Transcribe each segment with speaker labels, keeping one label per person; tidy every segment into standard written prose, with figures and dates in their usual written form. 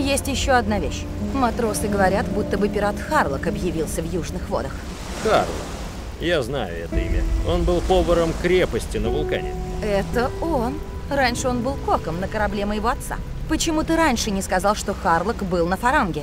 Speaker 1: Есть еще одна вещь. Матросы говорят, будто бы пират Харлок объявился в южных водах.
Speaker 2: Харлок. Я знаю это имя. Он был поваром крепости на вулкане.
Speaker 1: Это он. Раньше он был коком на корабле моего отца. Почему ты раньше не сказал, что Харлок был на Фаранге?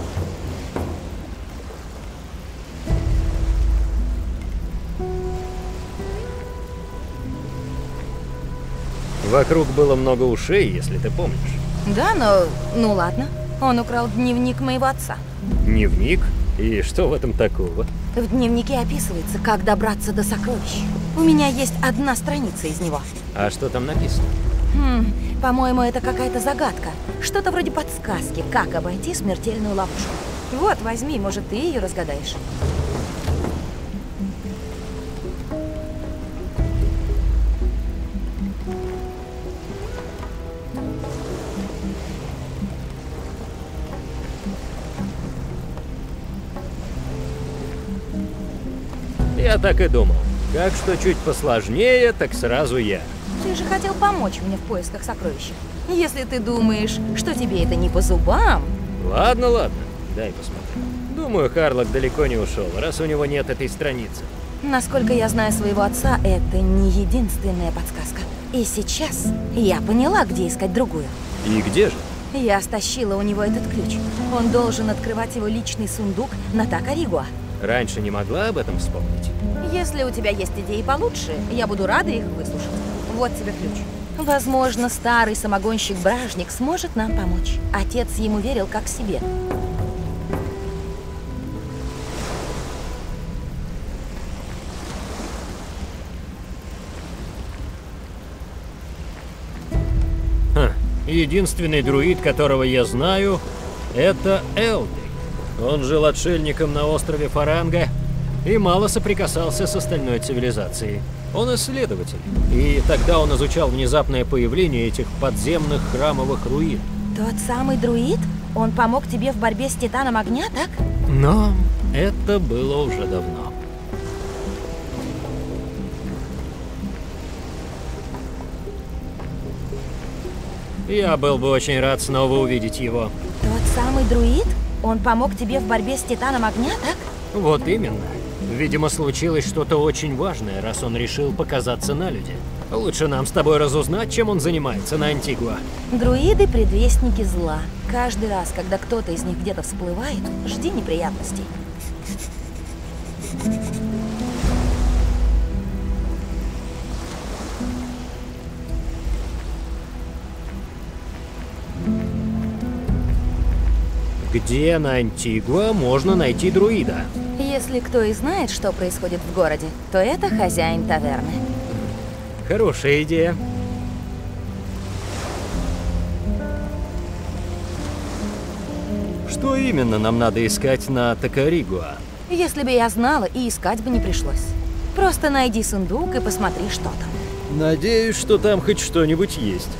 Speaker 2: Вокруг было много ушей, если ты помнишь.
Speaker 1: Да, но... Ну ладно. Он украл дневник моего отца.
Speaker 2: Дневник? И что в этом такого?
Speaker 1: В дневнике описывается, как добраться до сокровищ. У меня есть одна страница из него.
Speaker 2: А что там написано?
Speaker 1: По-моему, это какая-то загадка. Что-то вроде подсказки, как обойти смертельную ловушку. Вот, возьми, может, ты ее разгадаешь.
Speaker 2: Я так и думал. Как что чуть посложнее, так сразу я.
Speaker 1: Ты же хотел помочь мне в поисках сокровища. Если ты думаешь, что тебе это не по зубам...
Speaker 2: Ладно, ладно. Дай посмотрю. Думаю, Харлок далеко не ушел, раз у него нет этой страницы.
Speaker 1: Насколько я знаю своего отца, это не единственная подсказка. И сейчас я поняла, где искать другую.
Speaker 2: И где же?
Speaker 1: Я стащила у него этот ключ. Он должен открывать его личный сундук на Такаригуа.
Speaker 2: Раньше не могла об этом вспомнить?
Speaker 1: Если у тебя есть идеи получше, я буду рада их выслушать. Вот тебе ключ. Возможно, старый самогонщик-бражник сможет нам помочь. Отец ему верил как себе.
Speaker 2: Единственный друид, которого я знаю, это Элдри. Он жил отшельником на острове Фаранга и мало соприкасался с остальной цивилизацией. Он исследователь, и тогда он изучал внезапное появление этих подземных храмовых руин.
Speaker 1: Тот самый друид? Он помог тебе в борьбе с Титаном Огня, так?
Speaker 2: Но это было уже давно. Я был бы очень рад снова увидеть его.
Speaker 1: Тот самый друид? Он помог тебе в борьбе с Титаном Огня, так?
Speaker 2: Вот именно. Видимо, случилось что-то очень важное, раз он решил показаться на люди. Лучше нам с тобой разузнать, чем он занимается на Антигуа.
Speaker 1: Друиды – предвестники зла. Каждый раз, когда кто-то из них где-то всплывает, жди неприятностей.
Speaker 2: Где на Антигуа можно найти друида?
Speaker 1: Если кто и знает, что происходит в городе, то это хозяин таверны.
Speaker 2: Хорошая идея. Что именно нам надо искать на Такаригуа?
Speaker 1: Если бы я знала, и искать бы не пришлось. Просто найди сундук и посмотри, что там.
Speaker 2: Надеюсь, что там хоть что-нибудь есть.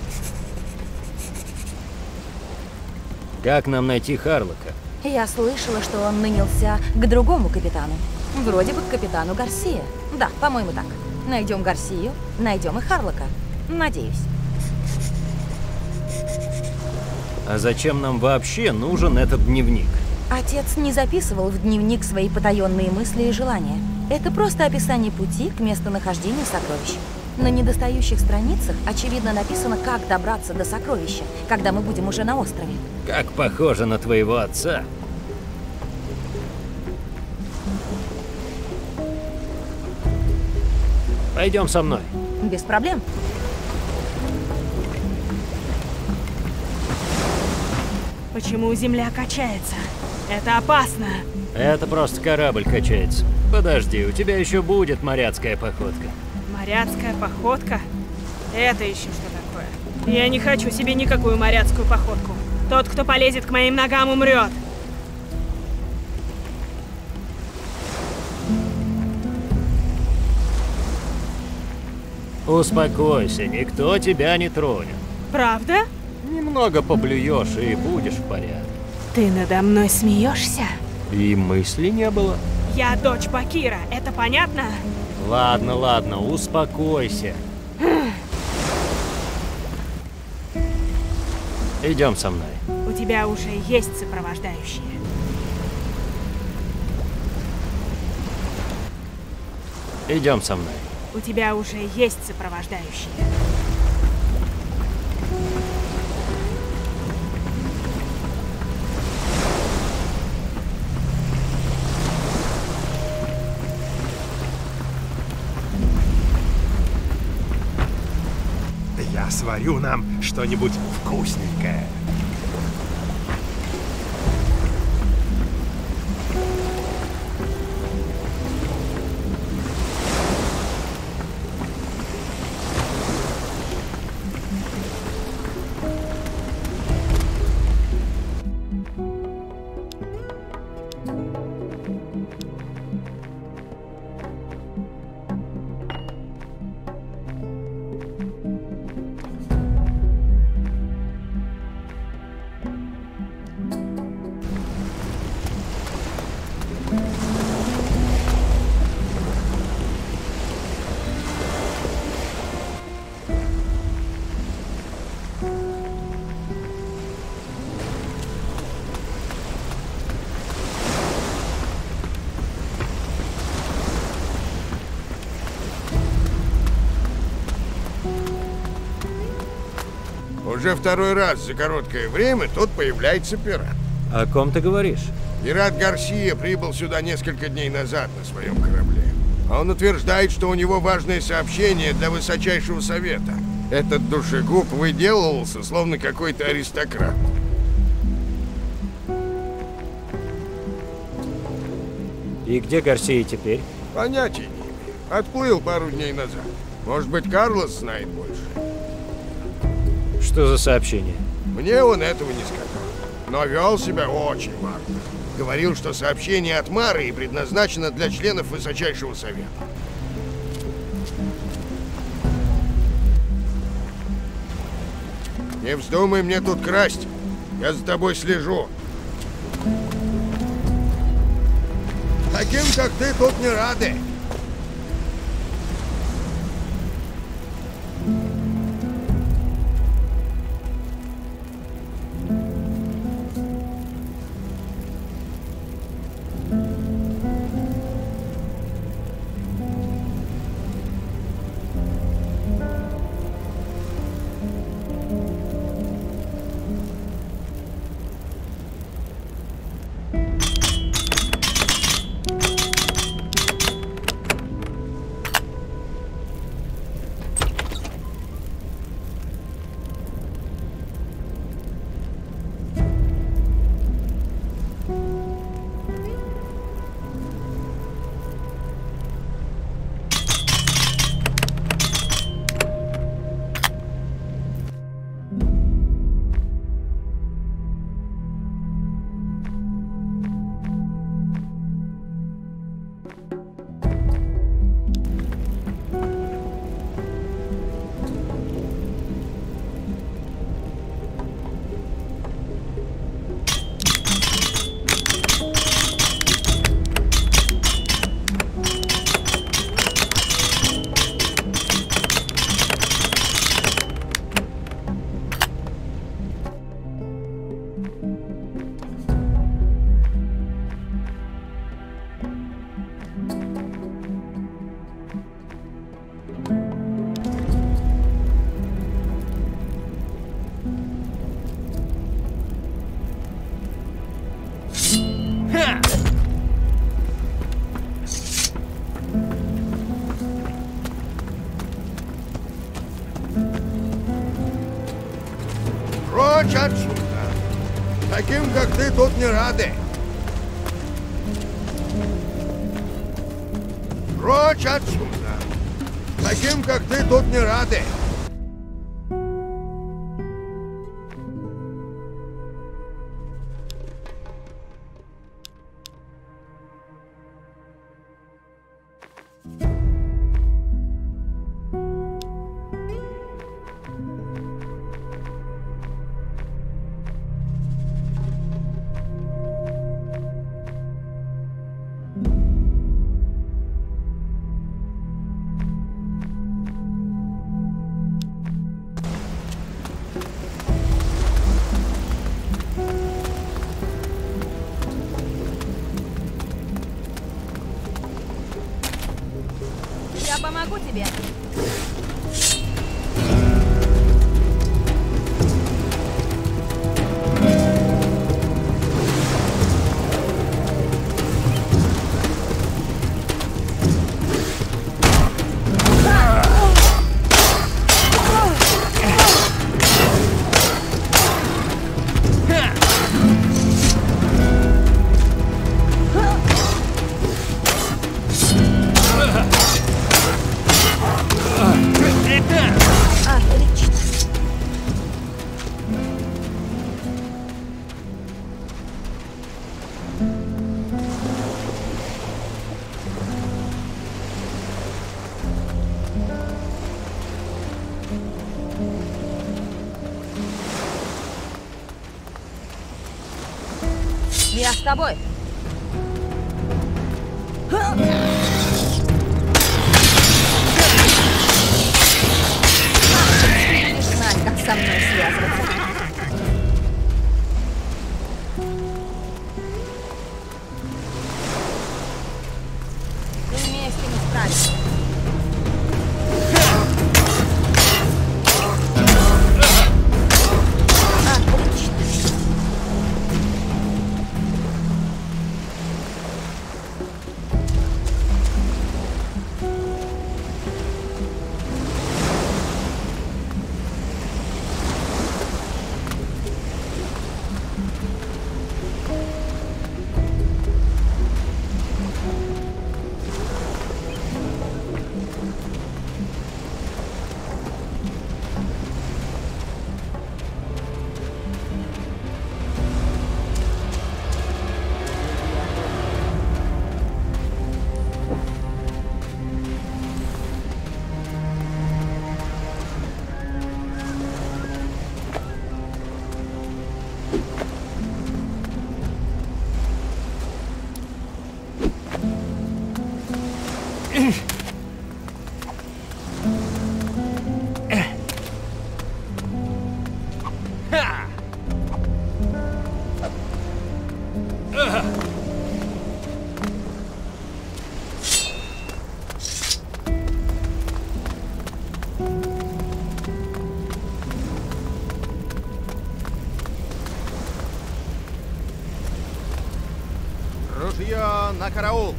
Speaker 2: Как нам найти Харлока?
Speaker 1: Я слышала, что он нанялся к другому капитану. Вроде бы к капитану Гарсия. Да, по-моему, так. Найдем Гарсию, найдем и Харлока. Надеюсь.
Speaker 2: А зачем нам вообще нужен этот дневник?
Speaker 1: Отец не записывал в дневник свои потаенные мысли и желания. Это просто описание пути к местонахождению сокровищ. На недостающих страницах, очевидно, написано, как добраться до сокровища, когда мы будем уже на острове.
Speaker 2: Как похоже на твоего отца. Пойдем со мной.
Speaker 1: Без проблем.
Speaker 3: Почему Земля качается? Это опасно.
Speaker 2: Это просто корабль качается. Подожди, у тебя еще будет моряцкая походка.
Speaker 3: Моряцкая походка? Это еще что такое? Я не хочу себе никакую моряцкую походку. Тот, кто полезет к моим ногам, умрет.
Speaker 2: Успокойся, никто тебя не тронет.
Speaker 3: Правда?
Speaker 2: Немного поблюешь и будешь в порядке.
Speaker 3: Ты надо мной смеешься?
Speaker 2: И мысли не было.
Speaker 3: Я дочь Бакира, это понятно?
Speaker 2: Ладно, ладно, успокойся. Идем со мной.
Speaker 3: У тебя уже есть сопровождающие.
Speaker 2: Идем со мной.
Speaker 3: У тебя уже есть сопровождающие.
Speaker 4: Я сварю нам что-нибудь вкусненькое.
Speaker 5: Уже второй раз за короткое время тут появляется пират.
Speaker 2: О ком ты говоришь?
Speaker 5: Пират Гарсия прибыл сюда несколько дней назад на своем корабле. Он утверждает, что у него важное сообщение для Высочайшего Совета. Этот душегуб выделывался, словно какой-то аристократ.
Speaker 2: И где Гарсия теперь?
Speaker 5: Понятия не имею. Отплыл пару дней назад. Может быть, Карлос знает больше.
Speaker 2: Что за сообщение?
Speaker 5: Мне он этого не сказал. Но вел себя очень важно. Говорил, что сообщение от Мары предназначено для членов Высочайшего Совета. Не вздумай мне тут красть. Я за тобой слежу. Таким, как ты, тут не рады. Прочь отсюда! Таким, как ты, тут не рады! Прочь отсюда! Таким, как ты, тут не рады!
Speaker 1: тобой. Будешь знать, как со мной связываться. Ты умеешь с ними справиться.
Speaker 6: Ружье на караул!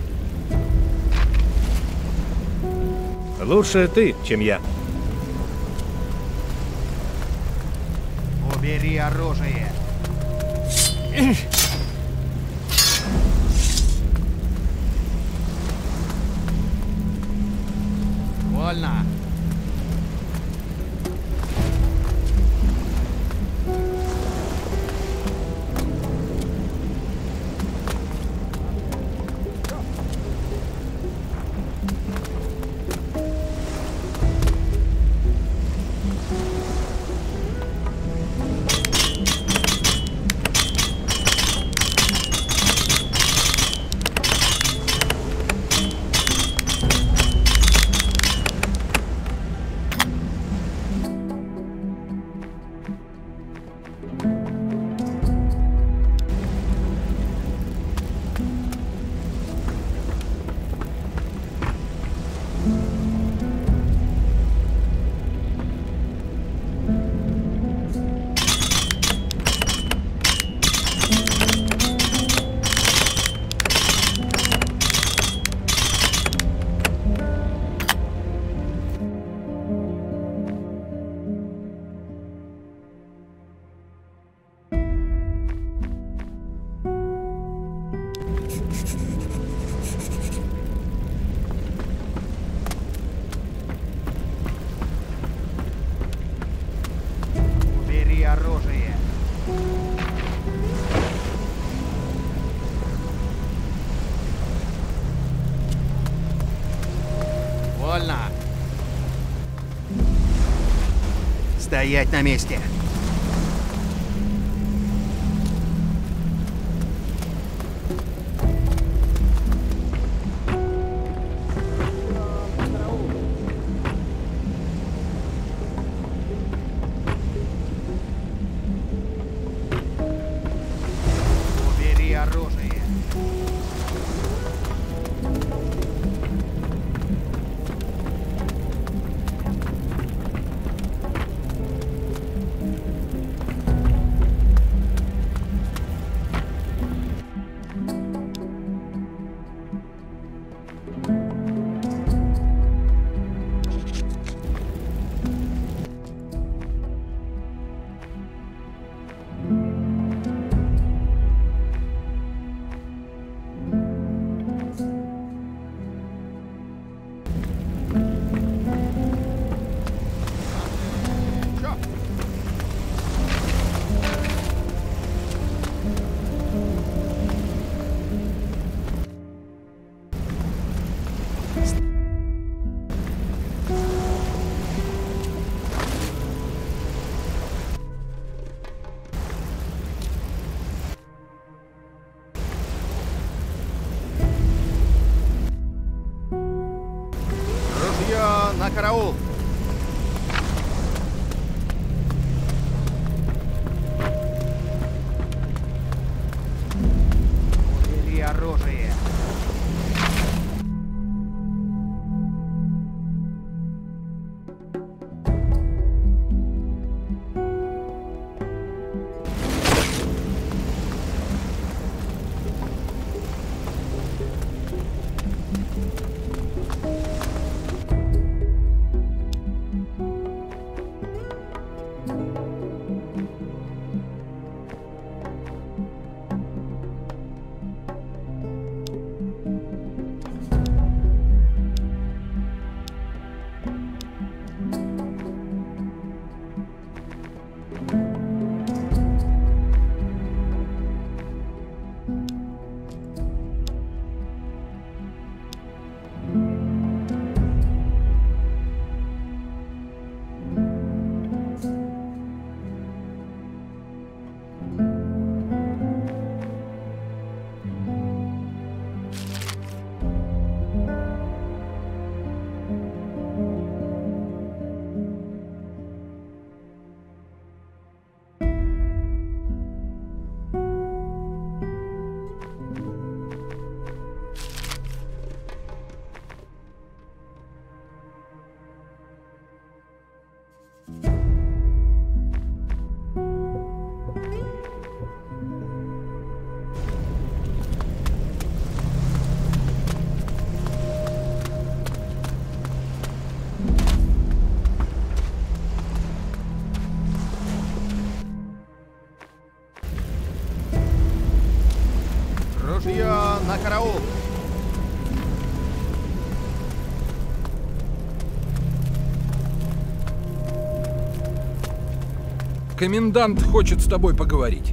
Speaker 4: Лучше ты, чем я.
Speaker 6: Убери оружие! Вольно! Убери оружие! Вольно! Стоять на месте! Убери оружие! Ружье на караул!
Speaker 7: Комендант хочет с тобой поговорить.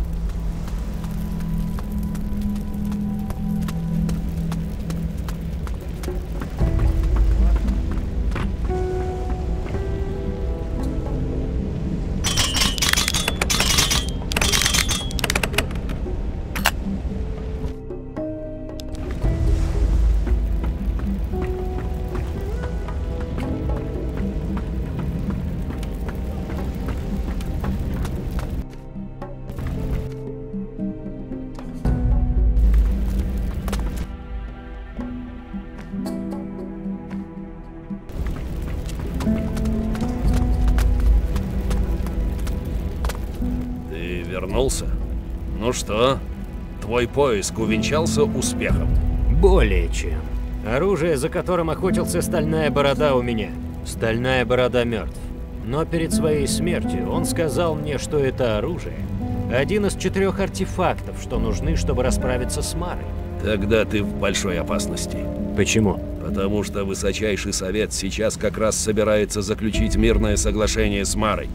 Speaker 4: Вернулся? Ну что, твой поиск увенчался успехом?
Speaker 2: Более чем. Оружие, за которым охотился Стальная Борода, у меня. Стальная Борода мертв. Но перед своей смертью он сказал мне, что это оружие — один из 4 артефактов, что нужны, чтобы расправиться с Марой.
Speaker 4: Тогда ты в большой опасности.
Speaker 2: Почему?
Speaker 4: Потому что Высочайший Совет сейчас как раз собирается заключить мирное соглашение с Марой.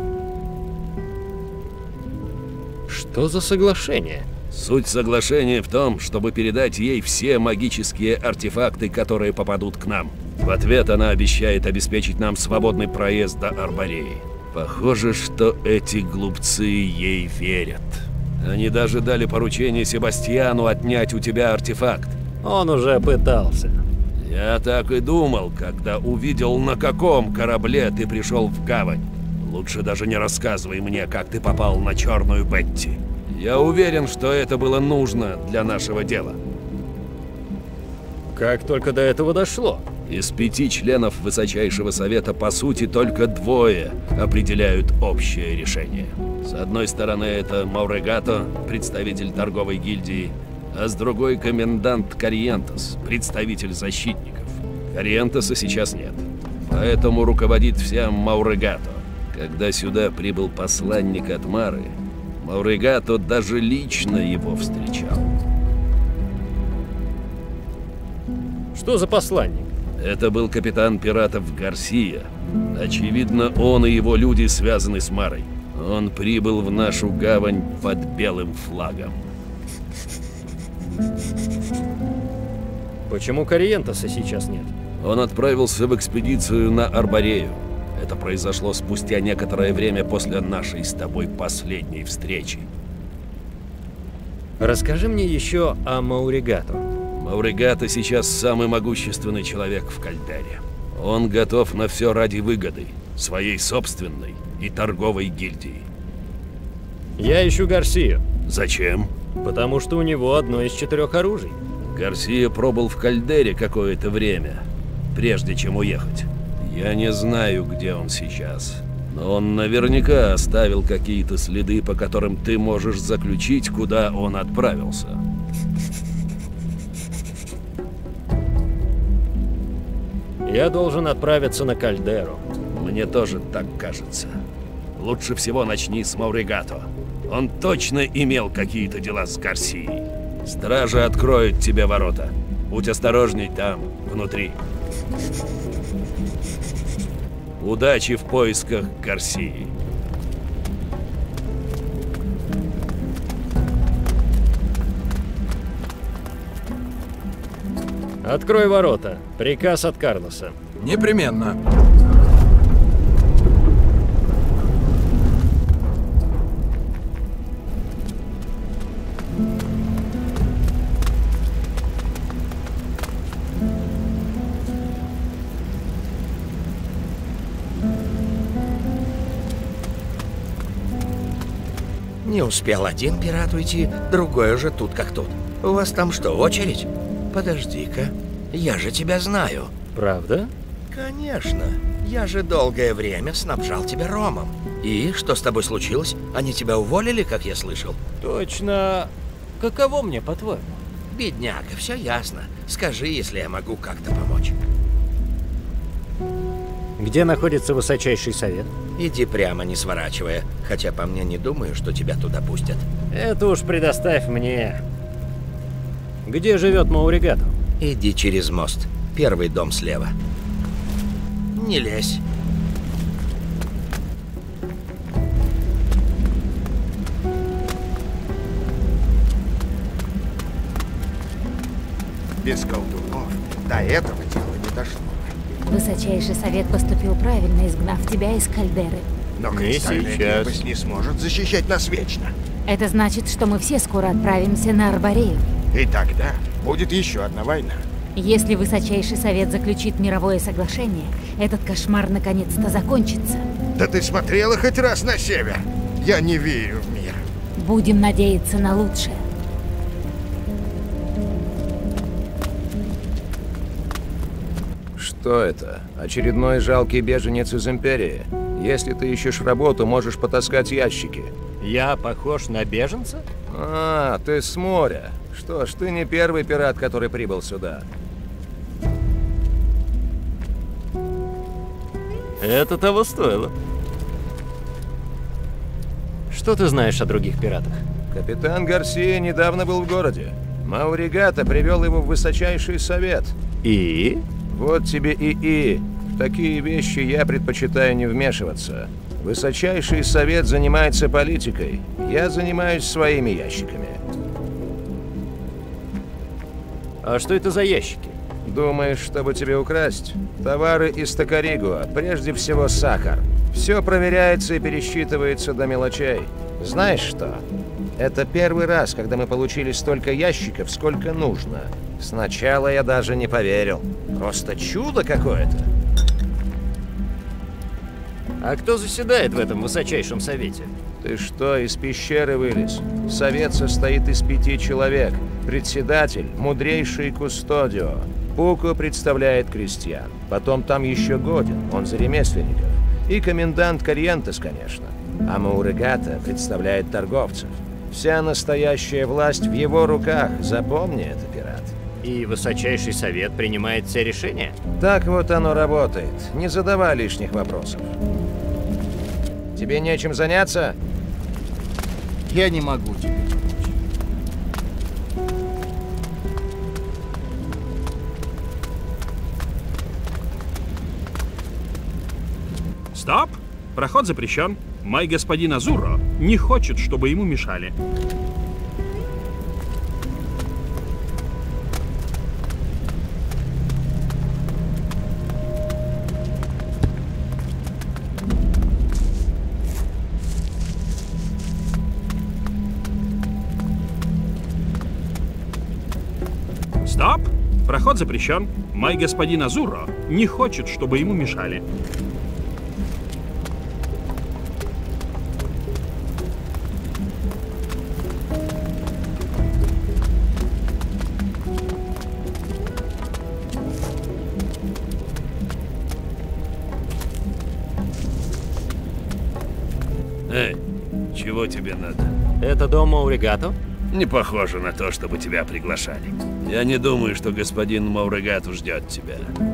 Speaker 2: Что за соглашение?
Speaker 4: Суть соглашения в том, чтобы передать ей все магические артефакты, которые попадут к нам. В ответ она обещает обеспечить нам свободный проезд до Арбореи. Похоже, что эти глупцы ей верят. Они даже дали поручение Себастьяну отнять у тебя артефакт.
Speaker 2: Он уже пытался.
Speaker 4: Я так и думал, когда увидел, на каком корабле ты пришел в гавань. Лучше даже не рассказывай мне, как ты попал на Черную Бетти. Я уверен, что это было нужно для нашего дела.
Speaker 2: Как только до этого дошло?
Speaker 4: Из 5 членов Высочайшего Совета, по сути, только 2 определяют общее решение. С одной стороны, это Маурегато, представитель торговой гильдии, а с другой — комендант Кориентес, представитель защитников. Кориентеса сейчас нет, поэтому руководит всем Маурегато. Когда сюда прибыл посланник от Мары, Маурегато даже лично его встречал.
Speaker 2: Что за посланник?
Speaker 4: Это был капитан пиратов Гарсия. Очевидно, он и его люди связаны с Марой. Он прибыл в нашу гавань под белым флагом.
Speaker 2: Почему Кориентеса сейчас нет?
Speaker 4: Он отправился в экспедицию на Арборею. Это произошло спустя некоторое время после нашей с тобой последней встречи.
Speaker 2: Расскажи мне еще о Маурегато.
Speaker 4: Маурегато сейчас самый могущественный человек в Кальдере. Он готов на все ради выгоды, своей собственной и торговой гильдии.
Speaker 2: Я ищу Гарсию.
Speaker 4: Зачем?
Speaker 2: Потому что у него одно из 4 оружий.
Speaker 4: Гарсия пробыл в Кальдере какое-то время, прежде чем уехать. Я не знаю, где он сейчас, но он наверняка оставил какие-то следы, по которым ты можешь заключить, куда он отправился.
Speaker 2: Я должен отправиться на Кальдеру.
Speaker 4: Мне тоже так кажется. Лучше всего начни с Маурегато. Он точно имел какие-то дела с Гарсией. Стража откроет тебе ворота. Будь осторожней там, внутри. Удачи в поисках Гарсии.
Speaker 2: Открой ворота. Приказ от Карлоса.
Speaker 7: Непременно.
Speaker 8: Не успел один пират уйти, другой уже тут как тут. У вас там что, очередь? Подожди-ка, я же тебя знаю.
Speaker 2: Правда?
Speaker 8: Конечно. Я же долгое время снабжал тебя ромом. И что с тобой случилось? Они тебя уволили, как я слышал?
Speaker 2: Точно. Каково мне, по-твоему?
Speaker 8: Бедняга, все ясно. Скажи, если я могу как-то помочь.
Speaker 2: Где находится высочайший совет?
Speaker 8: Иди прямо, не сворачивая. Хотя по мне не думаю, что тебя туда пустят.
Speaker 2: Это уж предоставь мне. Где живет Мауригато?
Speaker 8: Иди через мост. Первый дом слева. Не лезь.
Speaker 5: Без колдунов до этого дела не дошло.
Speaker 9: Высочайший совет поступил правильно, изгнав тебя из кальдеры.
Speaker 5: Но
Speaker 2: Не
Speaker 5: кристальная
Speaker 2: сейчас.
Speaker 5: крепость не сможет защищать нас вечно.
Speaker 9: Это значит, что мы все скоро отправимся на Арборею.
Speaker 5: И тогда будет еще одна война.
Speaker 9: Если Высочайший совет заключит мировое соглашение, этот кошмар наконец-то закончится.
Speaker 5: Да ты смотрела хоть раз на север? Я не верю в мир.
Speaker 9: Будем надеяться на лучшее.
Speaker 10: Что это? Очередной жалкий беженец из Империи? Если ты ищешь работу, можешь потаскать ящики.
Speaker 2: Я похож на беженца?
Speaker 10: А, ты с моря. Что ж, ты не первый пират, который прибыл сюда.
Speaker 2: Это того стоило. Что ты знаешь о других пиратах?
Speaker 10: Капитан Гарсия недавно был в городе. Мауригато привел его в высочайший совет.
Speaker 2: И?
Speaker 10: Вот тебе и. В такие вещи я предпочитаю не вмешиваться. Высочайший совет занимается политикой. Я занимаюсь своими ящиками.
Speaker 2: А что это за ящики?
Speaker 10: Думаешь, чтобы тебе украсть? Товары из Токаригуа, прежде всего сахар. Все проверяется и пересчитывается до мелочей. Знаешь что? Это первый раз, когда мы получили столько ящиков, сколько нужно. Сначала я даже не поверил. Просто чудо какое-то.
Speaker 2: А кто заседает в этом высочайшем совете?
Speaker 10: Ты что, из пещеры вылез? Совет состоит из 5 человек. Председатель, мудрейший кустодио. Пуко представляет крестьян. Потом там еще Годин, он за ремесленников. И комендант Корьентес, конечно. А Мауригато представляет торговцев. Вся настоящая власть в его руках. Запомни это, пират.
Speaker 2: И высочайший совет принимает все решения?
Speaker 10: Так вот оно работает. Не задавай лишних вопросов. Тебе нечем заняться?
Speaker 6: Я не могу тебе помочь.
Speaker 11: Стоп! Проход запрещен. Мой господин Азуро не хочет, чтобы ему мешали. Стоп! Проход запрещен. Мой господин Азуро не хочет, чтобы ему мешали.
Speaker 4: Эй, чего тебе надо?
Speaker 2: Это дом Мауригато?
Speaker 4: Не похоже на то, чтобы тебя приглашали. Я не думаю, что господин Мауригато ждет тебя.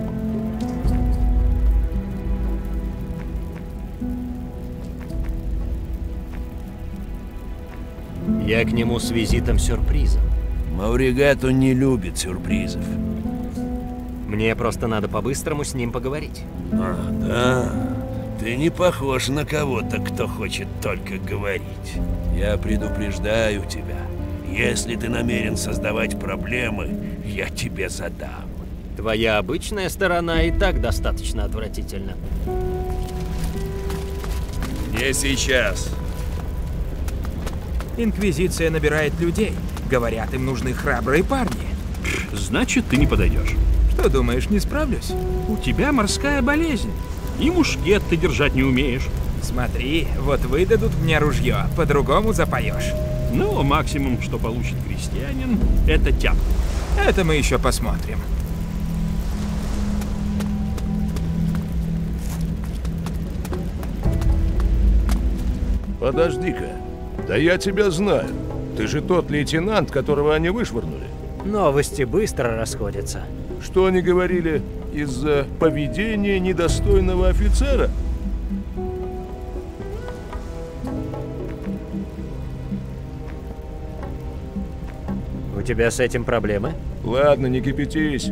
Speaker 2: Я к нему с визитом-сюрпризом.
Speaker 4: Мауригато не любит сюрпризов.
Speaker 2: Мне просто надо по-быстрому с ним поговорить.
Speaker 4: А, да. Ты не похож на кого-то, кто хочет только говорить. Я предупреждаю тебя. Если ты намерен создавать проблемы, я тебе задам.
Speaker 2: Твоя обычная сторона и так достаточно отвратительна.
Speaker 4: Не сейчас.
Speaker 7: Инквизиция набирает людей. Говорят, им нужны храбрые парни.
Speaker 11: Значит, ты не подойдешь.
Speaker 7: Что думаешь, не справлюсь?
Speaker 11: У тебя морская болезнь. И мушкет ты держать не умеешь.
Speaker 7: Смотри, вот выдадут мне ружье, по-другому запоешь.
Speaker 11: Ну, максимум, что получит крестьянин, это тяп.
Speaker 7: Это мы еще посмотрим.
Speaker 10: Подожди-ка. Да я тебя знаю. Ты же тот лейтенант, которого они вышвырнули.
Speaker 2: Новости быстро расходятся.
Speaker 10: Что они говорили? Из-за поведения недостойного офицера?
Speaker 2: У тебя с этим проблемы?
Speaker 10: Ладно, не кипятись.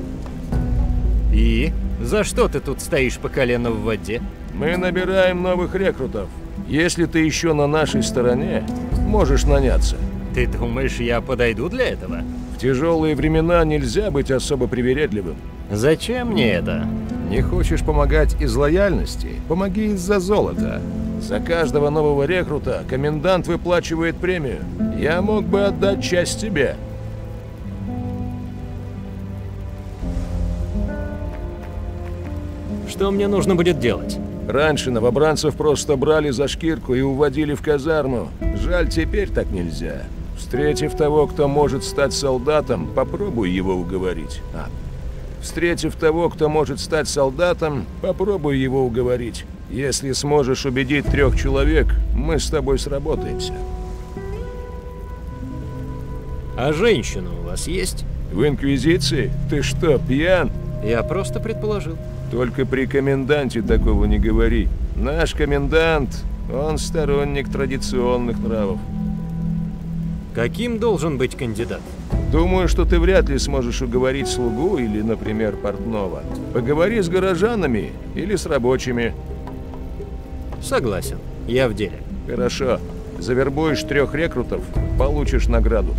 Speaker 2: И? За что ты тут стоишь по колено в воде?
Speaker 10: Мы набираем новых рекрутов. Если ты еще на нашей стороне, можешь наняться.
Speaker 2: Ты думаешь, я подойду для этого?
Speaker 10: В тяжелые времена нельзя быть особо привередливым.
Speaker 2: Зачем мне это?
Speaker 10: Не хочешь помогать из лояльности? Помоги из-за золота. За каждого нового рекрута комендант выплачивает премию. Я мог бы отдать часть тебе.
Speaker 2: Что мне нужно будет делать?
Speaker 10: Раньше новобранцев просто брали за шкирку и уводили в казарму. Жаль, теперь так нельзя. Встретив того, кто может стать солдатом, попробуй его уговорить. Встретив того, кто может стать солдатом, попробуй его уговорить. Если сможешь убедить 3 человек, мы с тобой сработаемся.
Speaker 2: А женщина у вас есть?
Speaker 10: В Инквизиции? Ты что, пьян?
Speaker 2: Я просто предположил.
Speaker 10: Только при коменданте такого не говори. Наш комендант, он сторонник традиционных нравов.
Speaker 2: Каким должен быть кандидат?
Speaker 10: Думаю, что ты вряд ли сможешь уговорить слугу или, например, портного. Поговори с горожанами или с рабочими.
Speaker 2: Согласен, я в деле.
Speaker 10: Хорошо. Завербуешь 3 рекрутов, получишь награду.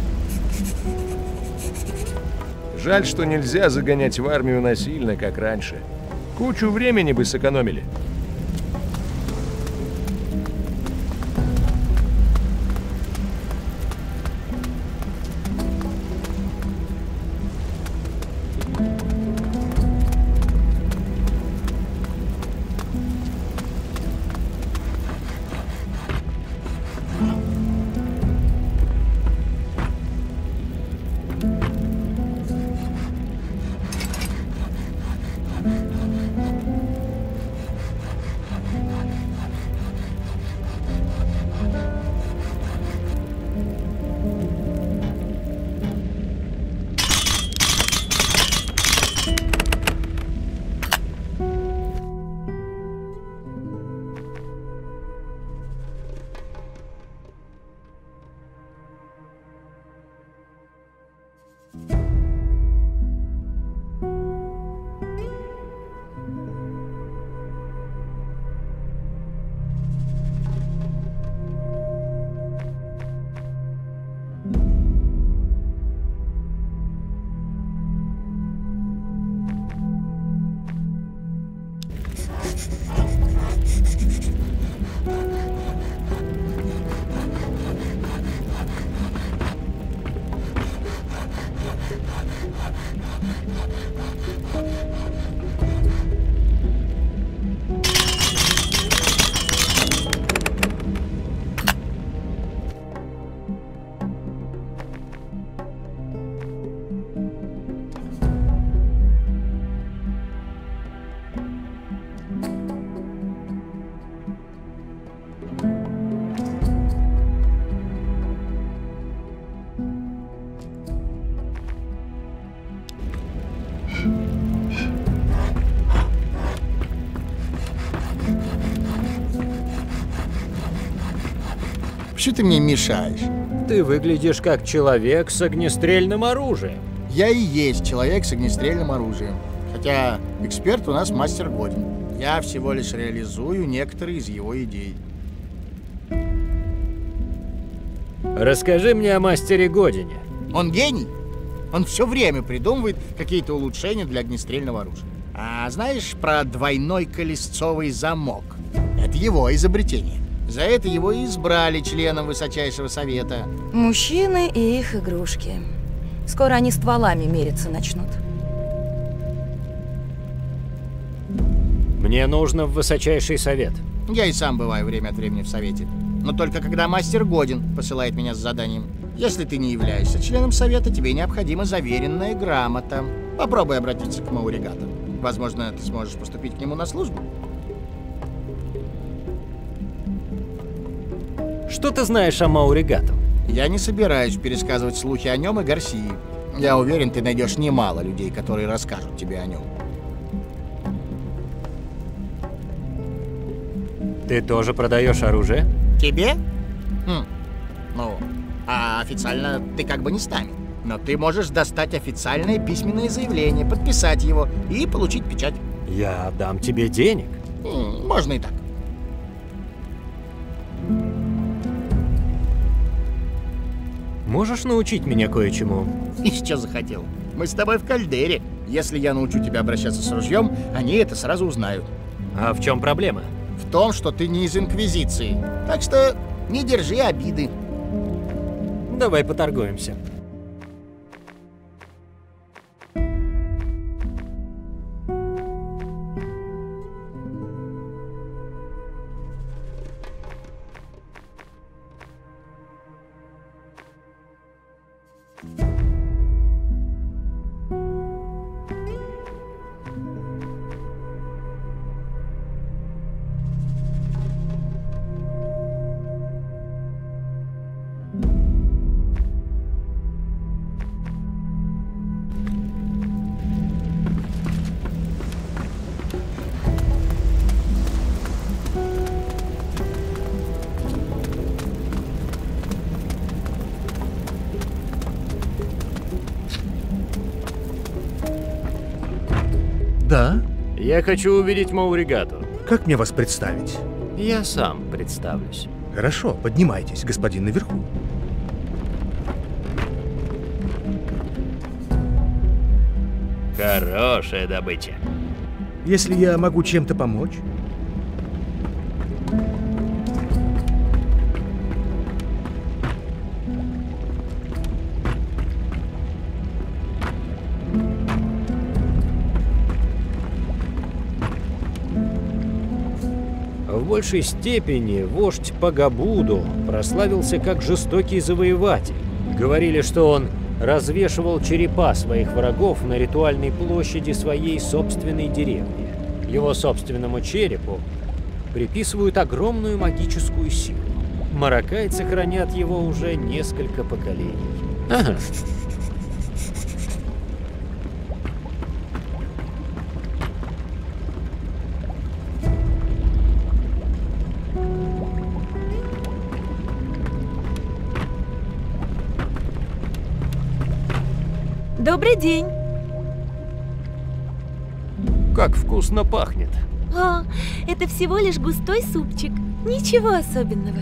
Speaker 10: Жаль, что нельзя загонять в армию насильно, как раньше. Кучу времени бы сэкономили.
Speaker 6: Что ты мне мешаешь?
Speaker 2: Ты выглядишь как человек с огнестрельным оружием.
Speaker 6: Я и есть человек с огнестрельным оружием. Хотя эксперт у нас мастер Годин. Я всего лишь реализую некоторые из его идей.
Speaker 2: Расскажи мне о мастере Године.
Speaker 6: Он гений. Он все время придумывает какие-то улучшения для огнестрельного оружия. А знаешь про двойной колесцовый замок? Это его изобретение. За это его и избрали членом Высочайшего Совета.
Speaker 1: Мужчины и их игрушки. Скоро они стволами мериться начнут.
Speaker 2: Мне нужно в Высочайший Совет.
Speaker 6: Я и сам бываю время от времени в Совете. Но только когда мастер Годин посылает меня с заданием. Если ты не являешься членом Совета, тебе необходима заверенная грамота. Попробуй обратиться к Мауригато. Возможно, ты сможешь поступить к нему на службу.
Speaker 2: Что ты знаешь о Мауригато?
Speaker 6: Я не собираюсь пересказывать слухи о нем и Гарсии. Я уверен, ты найдешь немало людей, которые расскажут тебе о нем.
Speaker 2: Ты тоже продаешь оружие?
Speaker 6: Тебе? Ну, а официально ты как бы не с нами. Но ты можешь достать официальное письменное заявление, подписать его и получить печать.
Speaker 2: Я дам тебе денег.
Speaker 6: Можно и так.
Speaker 2: Можешь научить меня кое-чему?
Speaker 6: Еще захотел. Мы с тобой в кальдере. Если я научу тебя обращаться с ружьем, они это сразу узнают.
Speaker 2: А в чем проблема?
Speaker 6: В том, что ты не из Инквизиции. Так что не держи обиды.
Speaker 2: Давай поторгуемся.
Speaker 12: Да?
Speaker 2: Я хочу увидеть Мауригато.
Speaker 12: Как мне вас представить?
Speaker 2: Я сам представлюсь.
Speaker 12: Хорошо, поднимайтесь, господин наверху.
Speaker 2: Хорошая добыча.
Speaker 12: Если я могу чем-то помочь?
Speaker 2: В большей степени вождь Пагабуду прославился как жестокий завоеватель. Говорили, что он развешивал черепа своих врагов на ритуальной площади своей собственной деревни. Его собственному черепу приписывают огромную магическую силу. Мароккайцы хранят его уже несколько поколений. Ага.
Speaker 13: Добрый день.
Speaker 2: Как вкусно пахнет.
Speaker 13: О, это всего лишь густой супчик. Ничего особенного.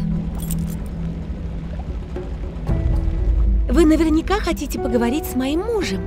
Speaker 13: Вы наверняка хотите поговорить с моим мужем.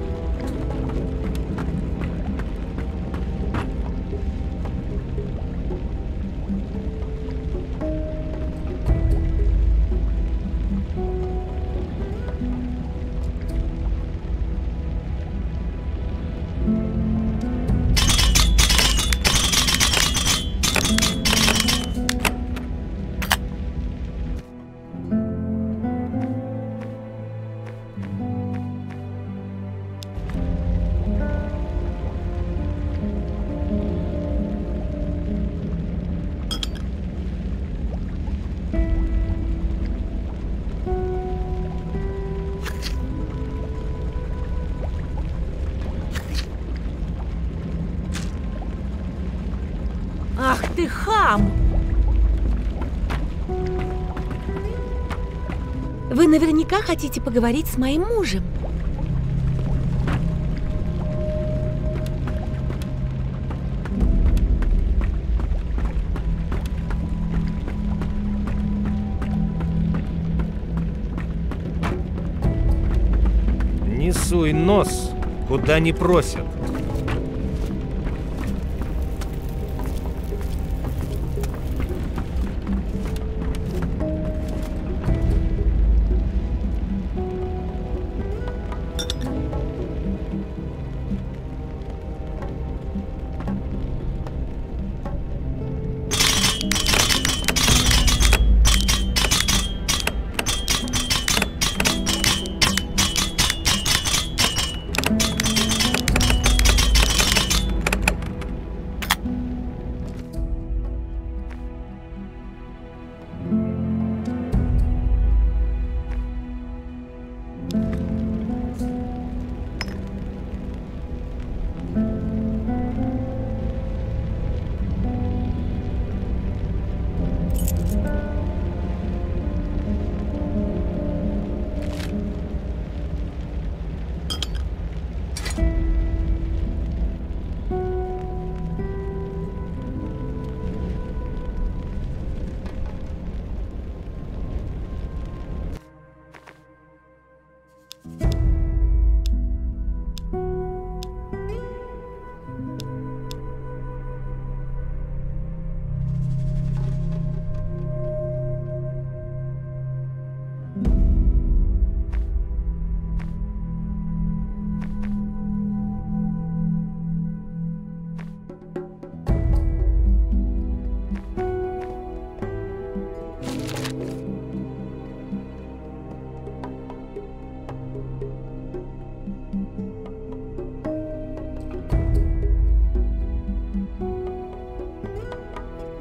Speaker 1: Ах ты хам!
Speaker 13: Вы наверняка хотите поговорить с моим мужем.
Speaker 2: Не суй нос, куда не просят.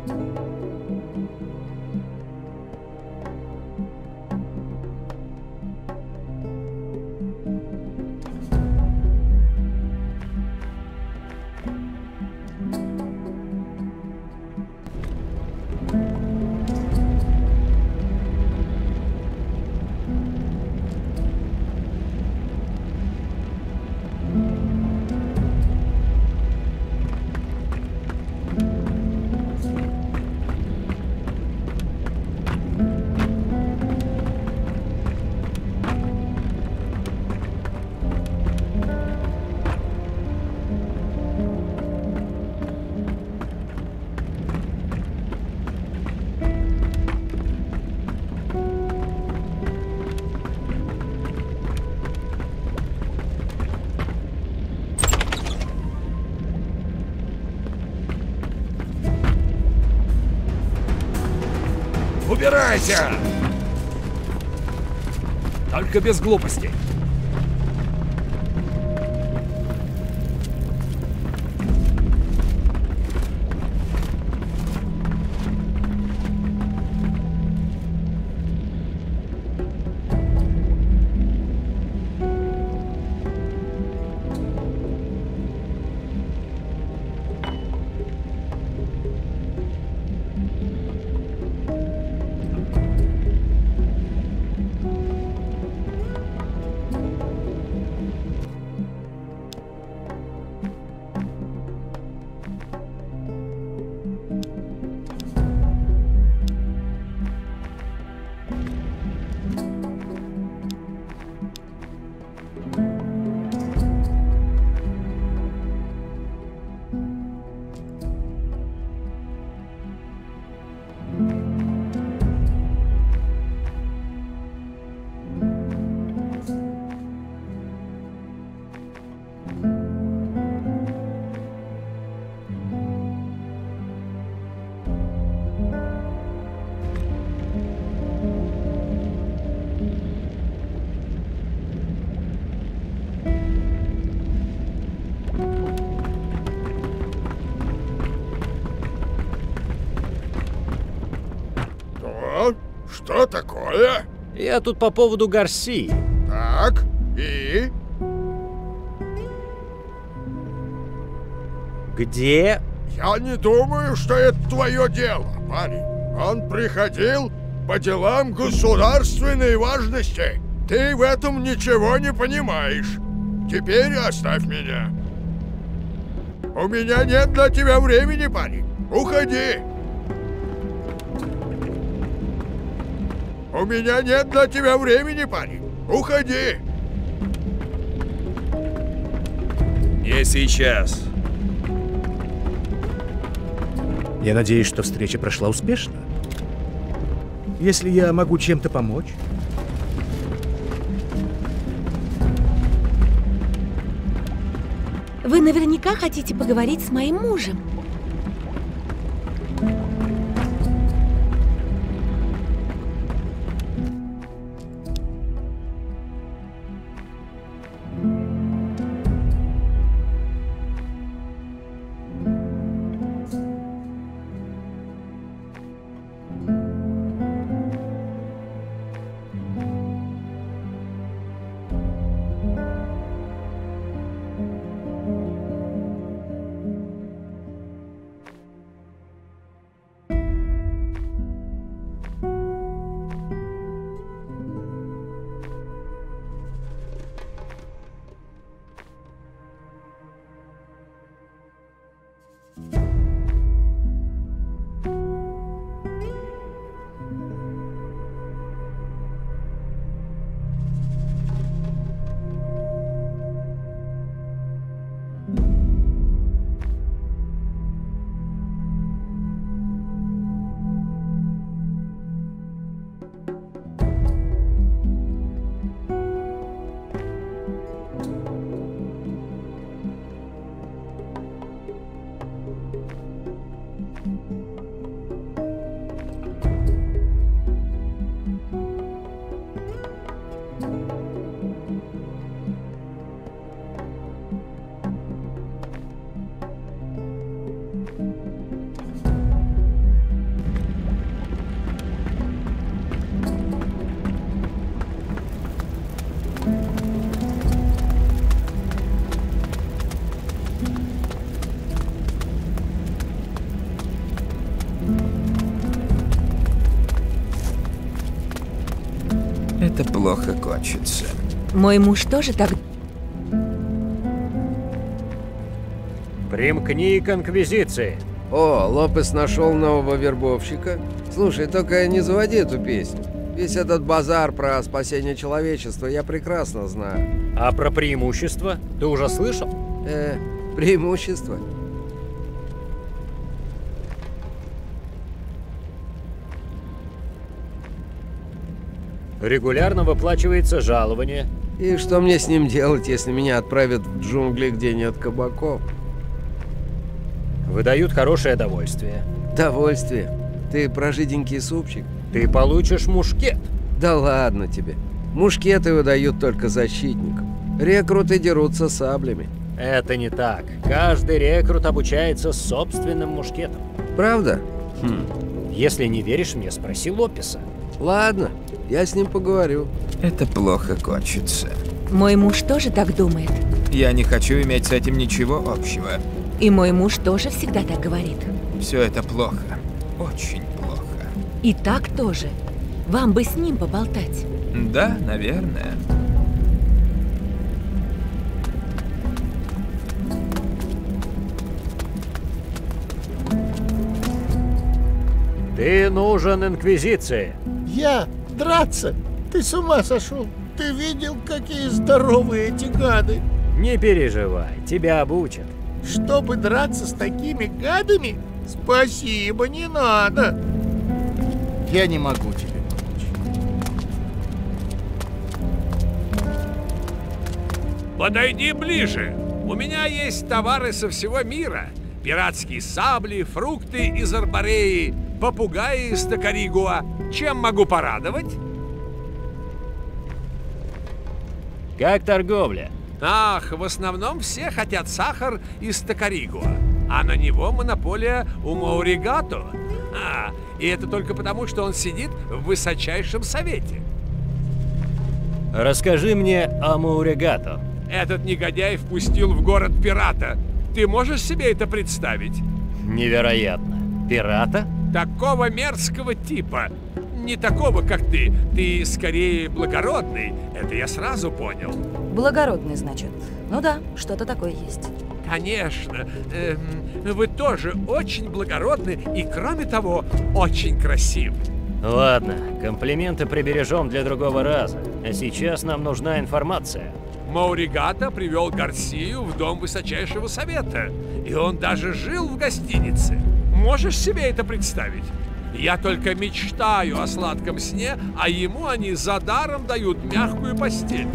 Speaker 4: Убирайся! Только без глупостей.
Speaker 5: Что такое?
Speaker 2: Я тут по поводу Гарсии.
Speaker 5: Так, и?
Speaker 2: Где?
Speaker 5: Я не думаю, что это твое дело, парень. Он приходил по делам государственной важности. Ты в этом ничего не понимаешь. Теперь оставь меня. У меня нет для тебя времени, парень. Уходи. У меня нет для тебя времени, парень. Уходи.
Speaker 4: Не сейчас.
Speaker 12: Я надеюсь, что встреча прошла успешно. Если я могу чем-то помочь...
Speaker 13: Вы наверняка хотите поговорить с моим мужем.
Speaker 14: плохо кончится.
Speaker 15: Мой муж тоже так...
Speaker 2: Примкни к инквизиции.
Speaker 16: О, Лопес нашел нового вербовщика. Слушай, только не заводи эту песню. Весь этот базар про спасение человечества я прекрасно знаю.
Speaker 2: А про преимущество ты уже слышал?
Speaker 16: Преимущество?
Speaker 2: Регулярно выплачивается жалование.
Speaker 16: И что мне с ним делать, если меня отправят в джунгли, где нет кабаков?
Speaker 2: Выдают хорошее довольствие.
Speaker 16: Довольствие? Ты про жиденький супчик?
Speaker 2: Ты получишь мушкет.
Speaker 16: Да ладно тебе. Мушкеты выдают только защитникам. Рекруты дерутся саблями.
Speaker 2: Это не так. Каждый рекрут обучается собственным мушкетом.
Speaker 16: Правда?
Speaker 2: Если не веришь мне, спроси Лопеса.
Speaker 16: Ладно, я с ним поговорю.
Speaker 14: Это плохо кончится.
Speaker 15: Мой муж тоже так думает.
Speaker 14: Я не хочу иметь с этим ничего общего.
Speaker 15: И мой муж тоже всегда так говорит.
Speaker 14: Все это плохо. Очень плохо.
Speaker 15: И так тоже. Вам бы с ним поболтать.
Speaker 14: Да, наверное.
Speaker 2: Ты нужен инквизиции.
Speaker 6: Я? Драться? Ты с ума сошел? Ты видел, какие здоровые эти гады?
Speaker 2: Не переживай, тебя обучат.
Speaker 6: Чтобы драться с такими гадами? Спасибо, не надо. Я не могу тебе помочь.
Speaker 17: Подойди ближе. У меня есть товары со всего мира. Пиратские сабли, фрукты из Арбореи, попугаи из Токаригуа. Чем могу порадовать?
Speaker 2: Как торговля?
Speaker 17: Ах, в основном все хотят сахар из Токаригуа, а на него монополия у Мауригато. И это только потому, что он сидит в высочайшем совете.
Speaker 2: Расскажи мне о Мауригато.
Speaker 17: Этот негодяй впустил в город пирата. Ты можешь себе это представить?
Speaker 2: Невероятно. Пирата?
Speaker 17: Такого мерзкого типа. Не такого, как ты. Ты скорее благородный. Это я сразу понял.
Speaker 1: Благородный, значит. Ну да, что-то такое есть.
Speaker 17: Конечно. Вы тоже очень благородны и, кроме того, очень красивы.
Speaker 2: Ладно, комплименты прибережем для другого раза. А сейчас нам нужна информация.
Speaker 17: Мауригато привел Гарсию в дом высочайшего совета. И он даже жил в гостинице. Можешь себе это представить? Я только мечтаю о сладком сне, а ему они за даром дают мягкую постель.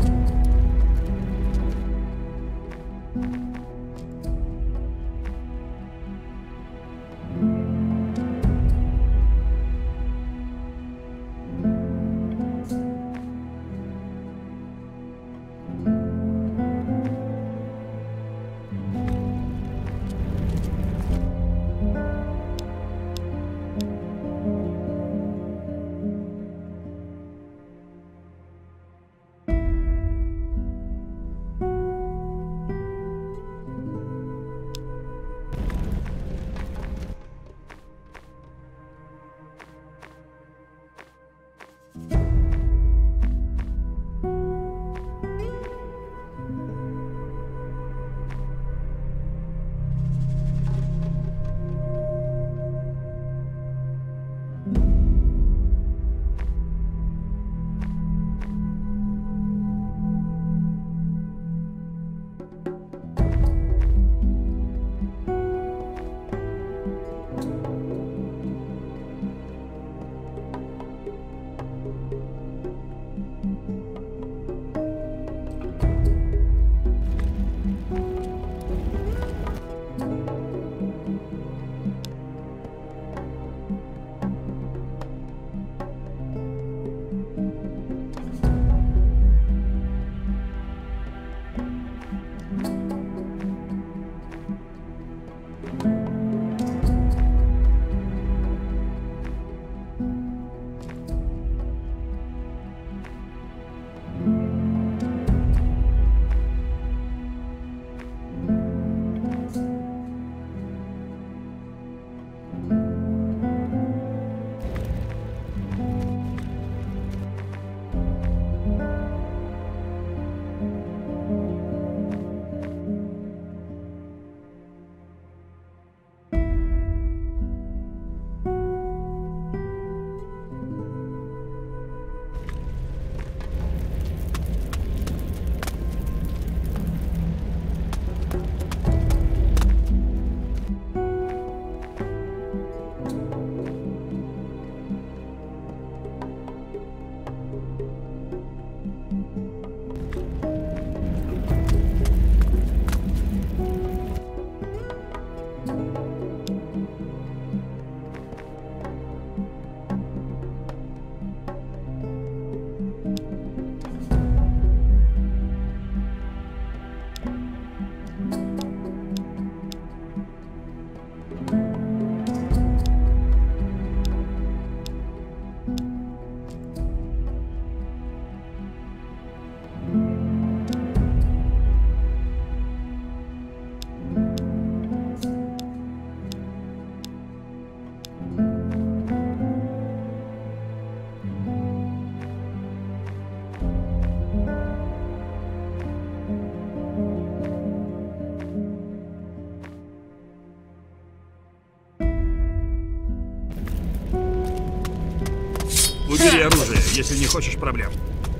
Speaker 11: Убери оружие, если не хочешь проблем.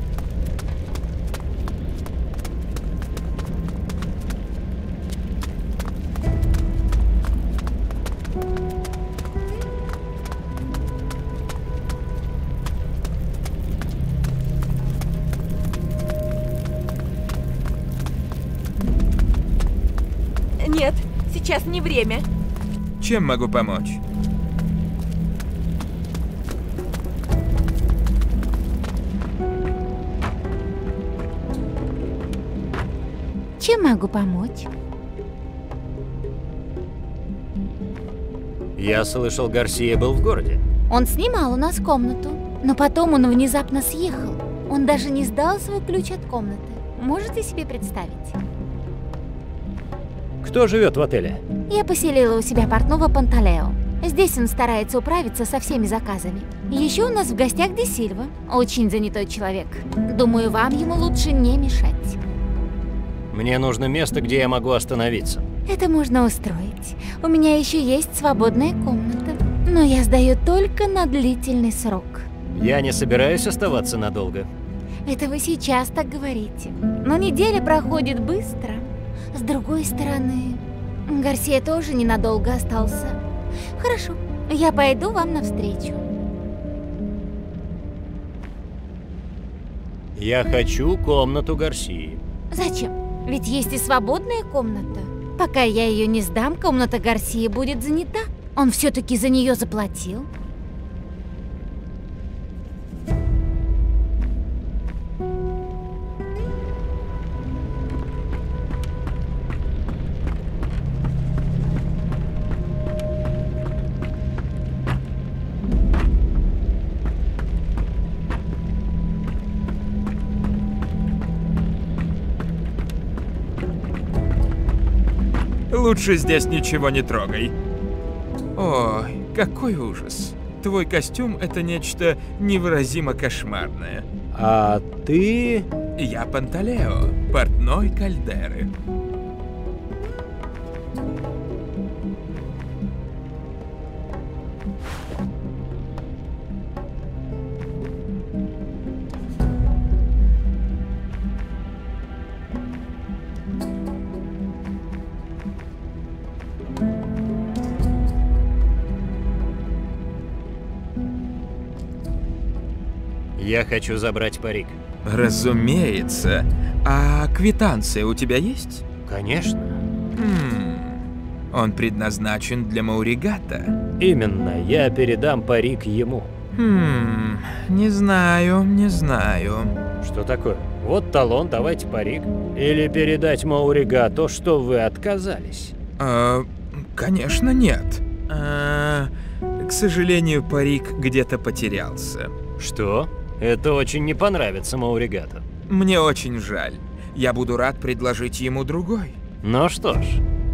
Speaker 15: Нет, сейчас не время.
Speaker 14: Чем могу помочь?
Speaker 9: Чем могу помочь?
Speaker 2: Я слышал, Гарсия был в городе.
Speaker 9: Он снимал у нас комнату, но потом он внезапно съехал. Он даже не сдал свой ключ от комнаты. Можете себе представить?
Speaker 2: Кто живет в отеле?
Speaker 9: Я поселила у себя портного Панталео. Здесь он старается управиться со всеми заказами. Еще у нас в гостях Де Сильва. Очень занятой человек. Думаю, вам ему лучше не мешать.
Speaker 2: Мне нужно место, где я могу остановиться.
Speaker 9: Это можно устроить. У меня еще есть свободная комната. Но я сдаю только на длительный срок.
Speaker 2: Я не собираюсь оставаться надолго.
Speaker 9: Это вы сейчас так говорите. Но неделя проходит быстро. С другой стороны, Гарсия тоже ненадолго остался. Хорошо, я пойду вам навстречу.
Speaker 2: Я хочу комнату Гарсии.
Speaker 9: Зачем? Ведь есть и свободная комната. Пока я ее не сдам, комната Гарсии будет занята. Он все-таки за нее заплатил.
Speaker 14: Лучше здесь ничего не трогай. Ой, какой ужас. Твой костюм — это нечто невыразимо кошмарное.
Speaker 2: А ты...
Speaker 14: Я Панталео, портной Кальдеры.
Speaker 2: Я хочу забрать парик.
Speaker 14: Разумеется. А квитанция у тебя есть?
Speaker 2: Конечно.
Speaker 14: Он предназначен для Мауригата.
Speaker 2: Именно, я передам парик ему.
Speaker 14: Не знаю.
Speaker 2: Что такое? Вот талон, давайте парик. Или передать Мауригато, что вы отказались?
Speaker 14: Конечно, нет. К сожалению, парик где-то потерялся.
Speaker 2: Что? Это очень не понравится Мауригато.
Speaker 14: Мне очень жаль. Я буду рад предложить ему другой.
Speaker 2: Ну что ж.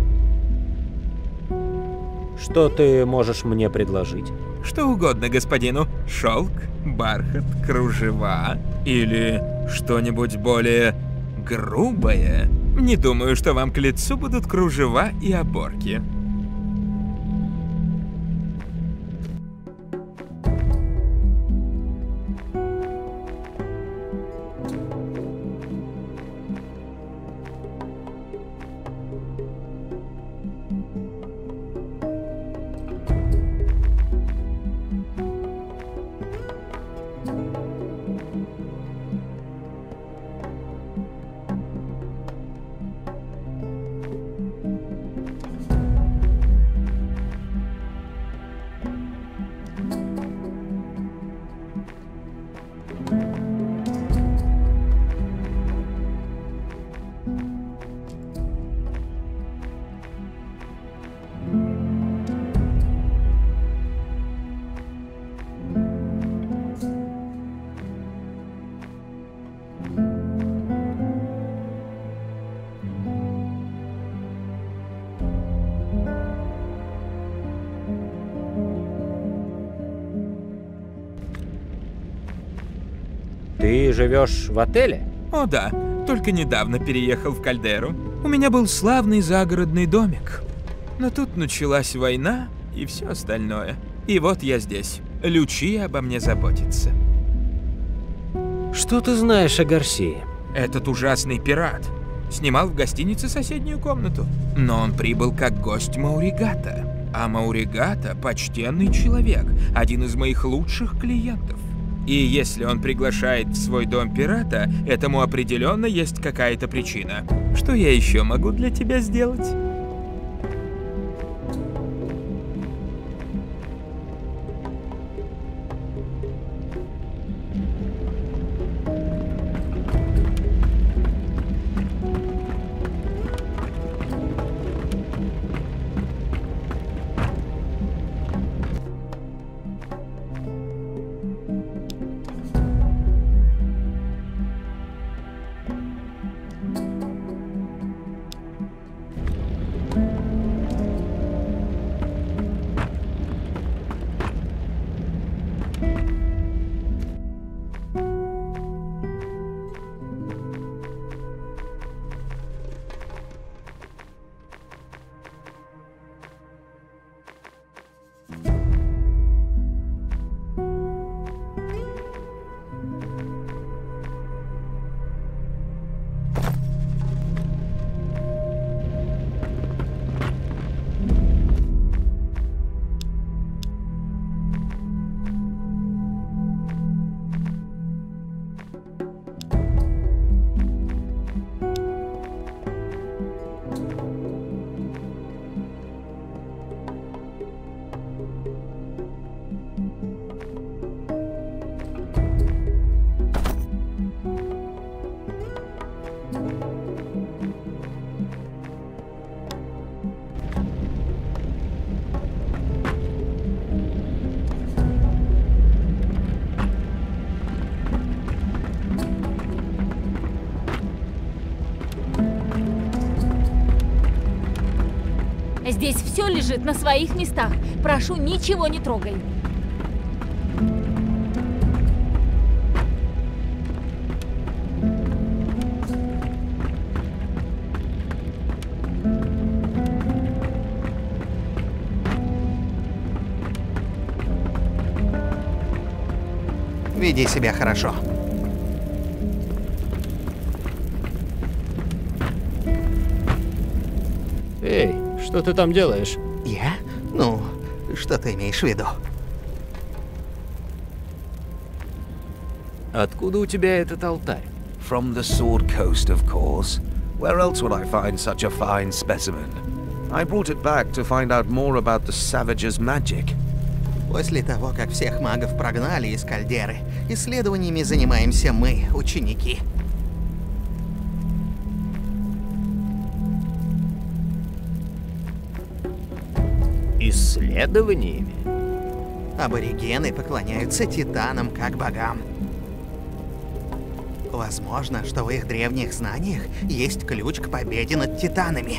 Speaker 2: Что ты можешь мне предложить?
Speaker 14: Что угодно господину. Шелк, бархат, кружева или что-нибудь более грубое. Не думаю, что вам к лицу будут кружева и оборки.
Speaker 2: Ты живешь в отеле?
Speaker 14: О да, только недавно переехал в Кальдеру. У меня был славный загородный домик. Но тут началась война и все остальное. И вот я здесь. Лючия обо мне заботится.
Speaker 2: Что ты знаешь о Гарсии?
Speaker 14: Этот ужасный пират снимал в гостинице соседнюю комнату. Но он прибыл как гость Мауригата. А Мауригата – почтенный человек, один из моих лучших клиентов. И если он приглашает в свой дом пирата, этому определенно есть какая-то причина. Что я еще могу для тебя сделать?
Speaker 9: Здесь все лежит на своих местах. Прошу, ничего не трогай.
Speaker 18: Веди себя хорошо.
Speaker 2: Эй, что ты там делаешь?
Speaker 18: Я? Ну, что ты имеешь в виду?
Speaker 2: Откуда у тебя этот алтарь?
Speaker 19: From the Sword Coast, of course. Where else would I find such a fine specimen? I brought it back to find out more about the Savage's magic.
Speaker 18: После того, как всех магов прогнали из кальдеры, исследованиями занимаемся мы, ученики.
Speaker 2: Исследованиями?
Speaker 18: Аборигены поклоняются титанам как богам. Возможно, что в их древних знаниях есть ключ к победе над титанами.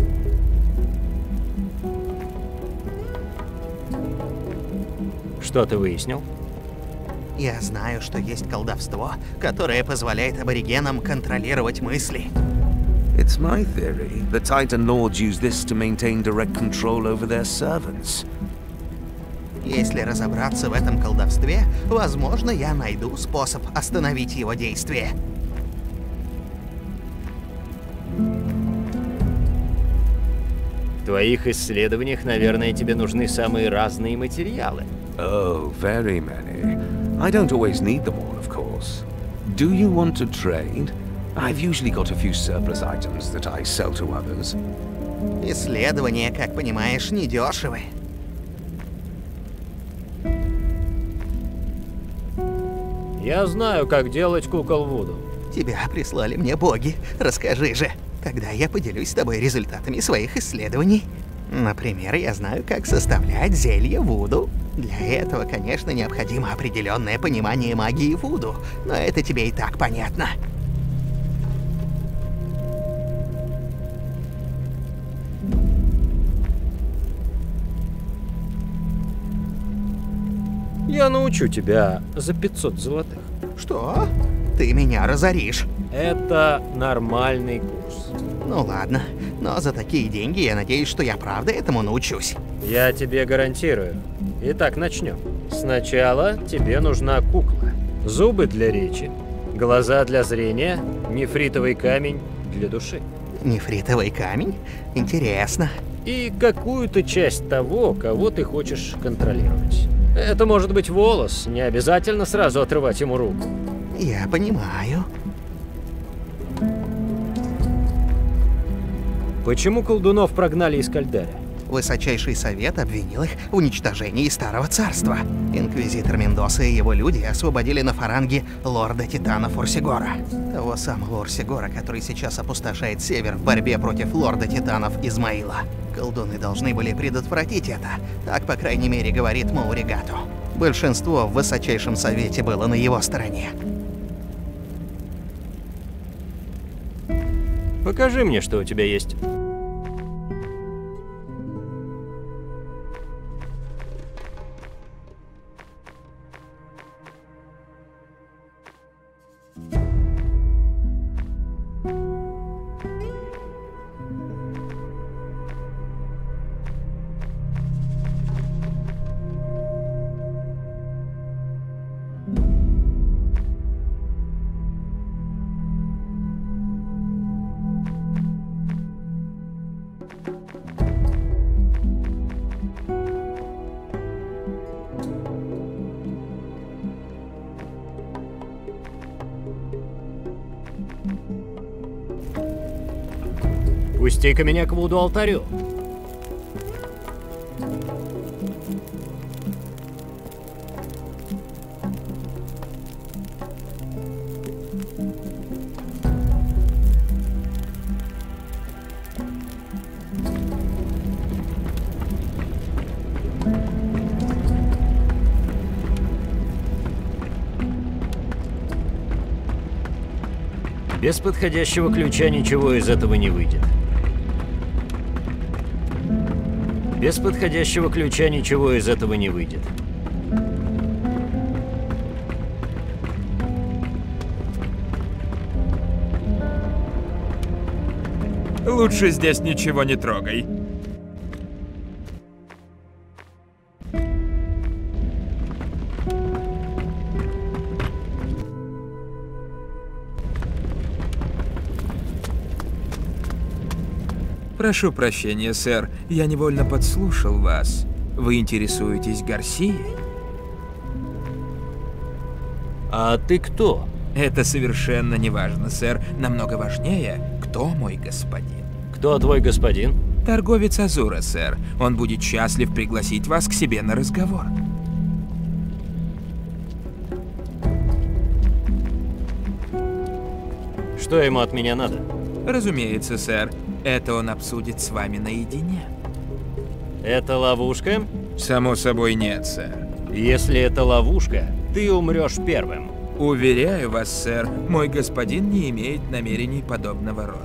Speaker 2: Что ты выяснил?
Speaker 18: Я знаю, что есть колдовство, которое позволяет аборигенам контролировать мысли.
Speaker 19: It's my theory that Titan Lords use this to maintain direct control over their servants.
Speaker 18: Если разобраться в этом колдовстве, возможно, я найду способ остановить его действие.
Speaker 2: В твоих исследованиях, наверное, тебе нужны самые разные материалы.
Speaker 19: Oh, very many. I don't always need them all, of course. Do you want to trade? I've usually got a few surplus items that I sell to others.
Speaker 18: Исследования, как понимаешь, недешевы.
Speaker 2: Я знаю, как делать кукол Вуду.
Speaker 18: Тебя прислали мне боги. Расскажи же. Тогда я поделюсь с тобой результатами своих исследований. Например, я знаю, как составлять зелье Вуду. Для этого, конечно, необходимо определенное понимание магии Вуду, но это тебе и так понятно.
Speaker 2: Я научу тебя за 500 золотых.
Speaker 18: Что? Ты меня разоришь.
Speaker 2: Это нормальный курс.
Speaker 18: Ну ладно, но за такие деньги я надеюсь, что я правда этому научусь.
Speaker 2: Я тебе гарантирую. Итак, начнем. Сначала тебе нужна кукла. Зубы для речи, Глаза для зрения, нефритовый камень для души.
Speaker 18: Нефритовый камень? Интересно.
Speaker 2: И какую-то часть того, кого ты хочешь контролировать. Это может быть волос, не обязательно сразу отрывать ему руку.
Speaker 18: Я понимаю.
Speaker 2: Почему колдунов прогнали из Кальдаря?
Speaker 18: Высочайший совет обвинил их в уничтожении Старого Царства. Инквизитор Мендоса и его люди освободили на Фаранге лорда Титана Форсигора. Того самого Форсигора, который сейчас опустошает север в борьбе против лорда Титанов Измаила. Колдуны должны были предотвратить это. Так, по крайней мере, говорит Мауригато. Большинство в Высочайшем Совете было на его стороне.
Speaker 2: Покажи мне, что у тебя есть. Пусти-ка меня к Вуду-алтарю. Без подходящего ключа ничего из этого не выйдет. Без подходящего ключа ничего из этого не выйдет.
Speaker 14: Лучше здесь ничего не трогай. Прошу прощения, сэр, я невольно подслушал вас. Вы интересуетесь Гарсией?
Speaker 2: А ты кто?
Speaker 14: Это совершенно не важно, сэр. Намного важнее, кто мой господин.
Speaker 2: Кто твой господин?
Speaker 14: Торговец Азура, сэр. Он будет счастлив пригласить вас к себе на разговор.
Speaker 2: Что ему от меня надо?
Speaker 14: Разумеется, сэр. Это он обсудит с вами наедине.
Speaker 2: Это ловушка?
Speaker 14: Само собой нет, сэр.
Speaker 2: Если это ловушка, ты умрешь первым.
Speaker 14: Уверяю вас, сэр, мой господин не имеет намерений подобного рода.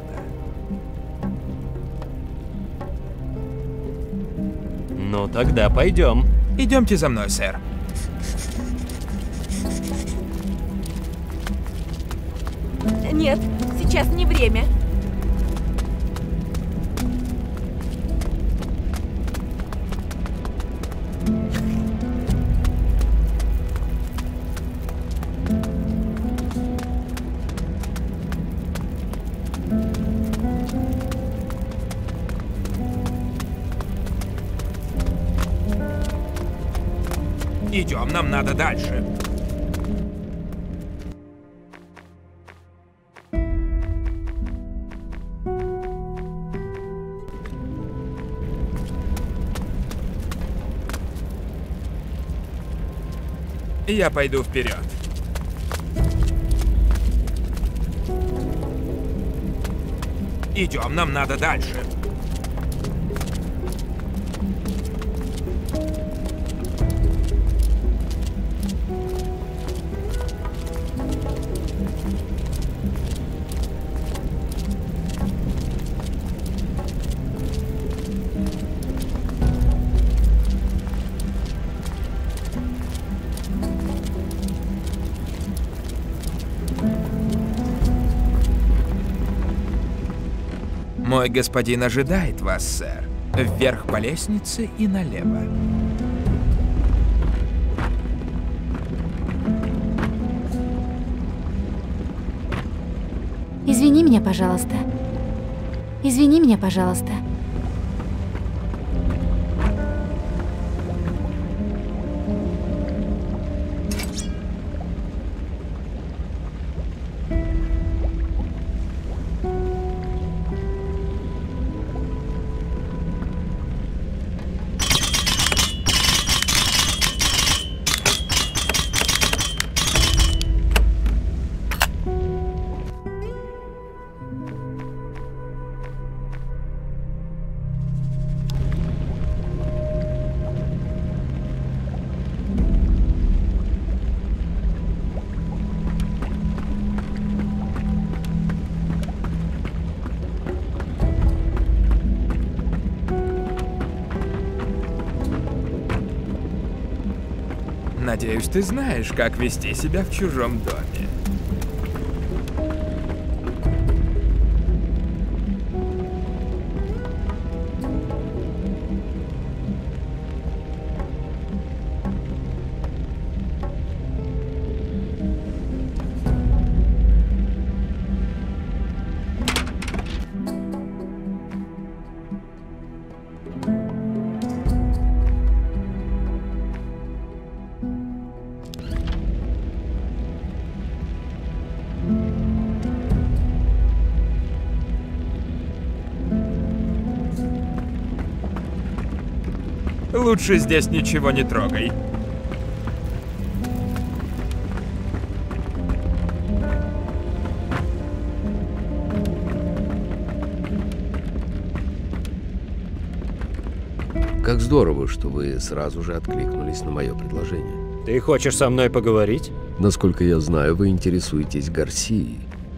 Speaker 2: Ну тогда пойдем.
Speaker 14: Идемте за мной, сэр.
Speaker 13: Нет, сейчас не время.
Speaker 14: Идем, нам надо дальше. Я пойду вперед. Идем, нам надо дальше. Мой господин ожидает вас, сэр. Вверх по лестнице и налево.
Speaker 9: меня, пожалуйста. Извини меня, пожалуйста.
Speaker 14: Надеюсь, ты знаешь, как вести себя в чужом доме. Лучше здесь ничего не трогай.
Speaker 16: Как здорово, что вы сразу же откликнулись на мое предложение.
Speaker 2: Ты хочешь со мной поговорить?
Speaker 16: Насколько я знаю, вы интересуетесь Гарсией.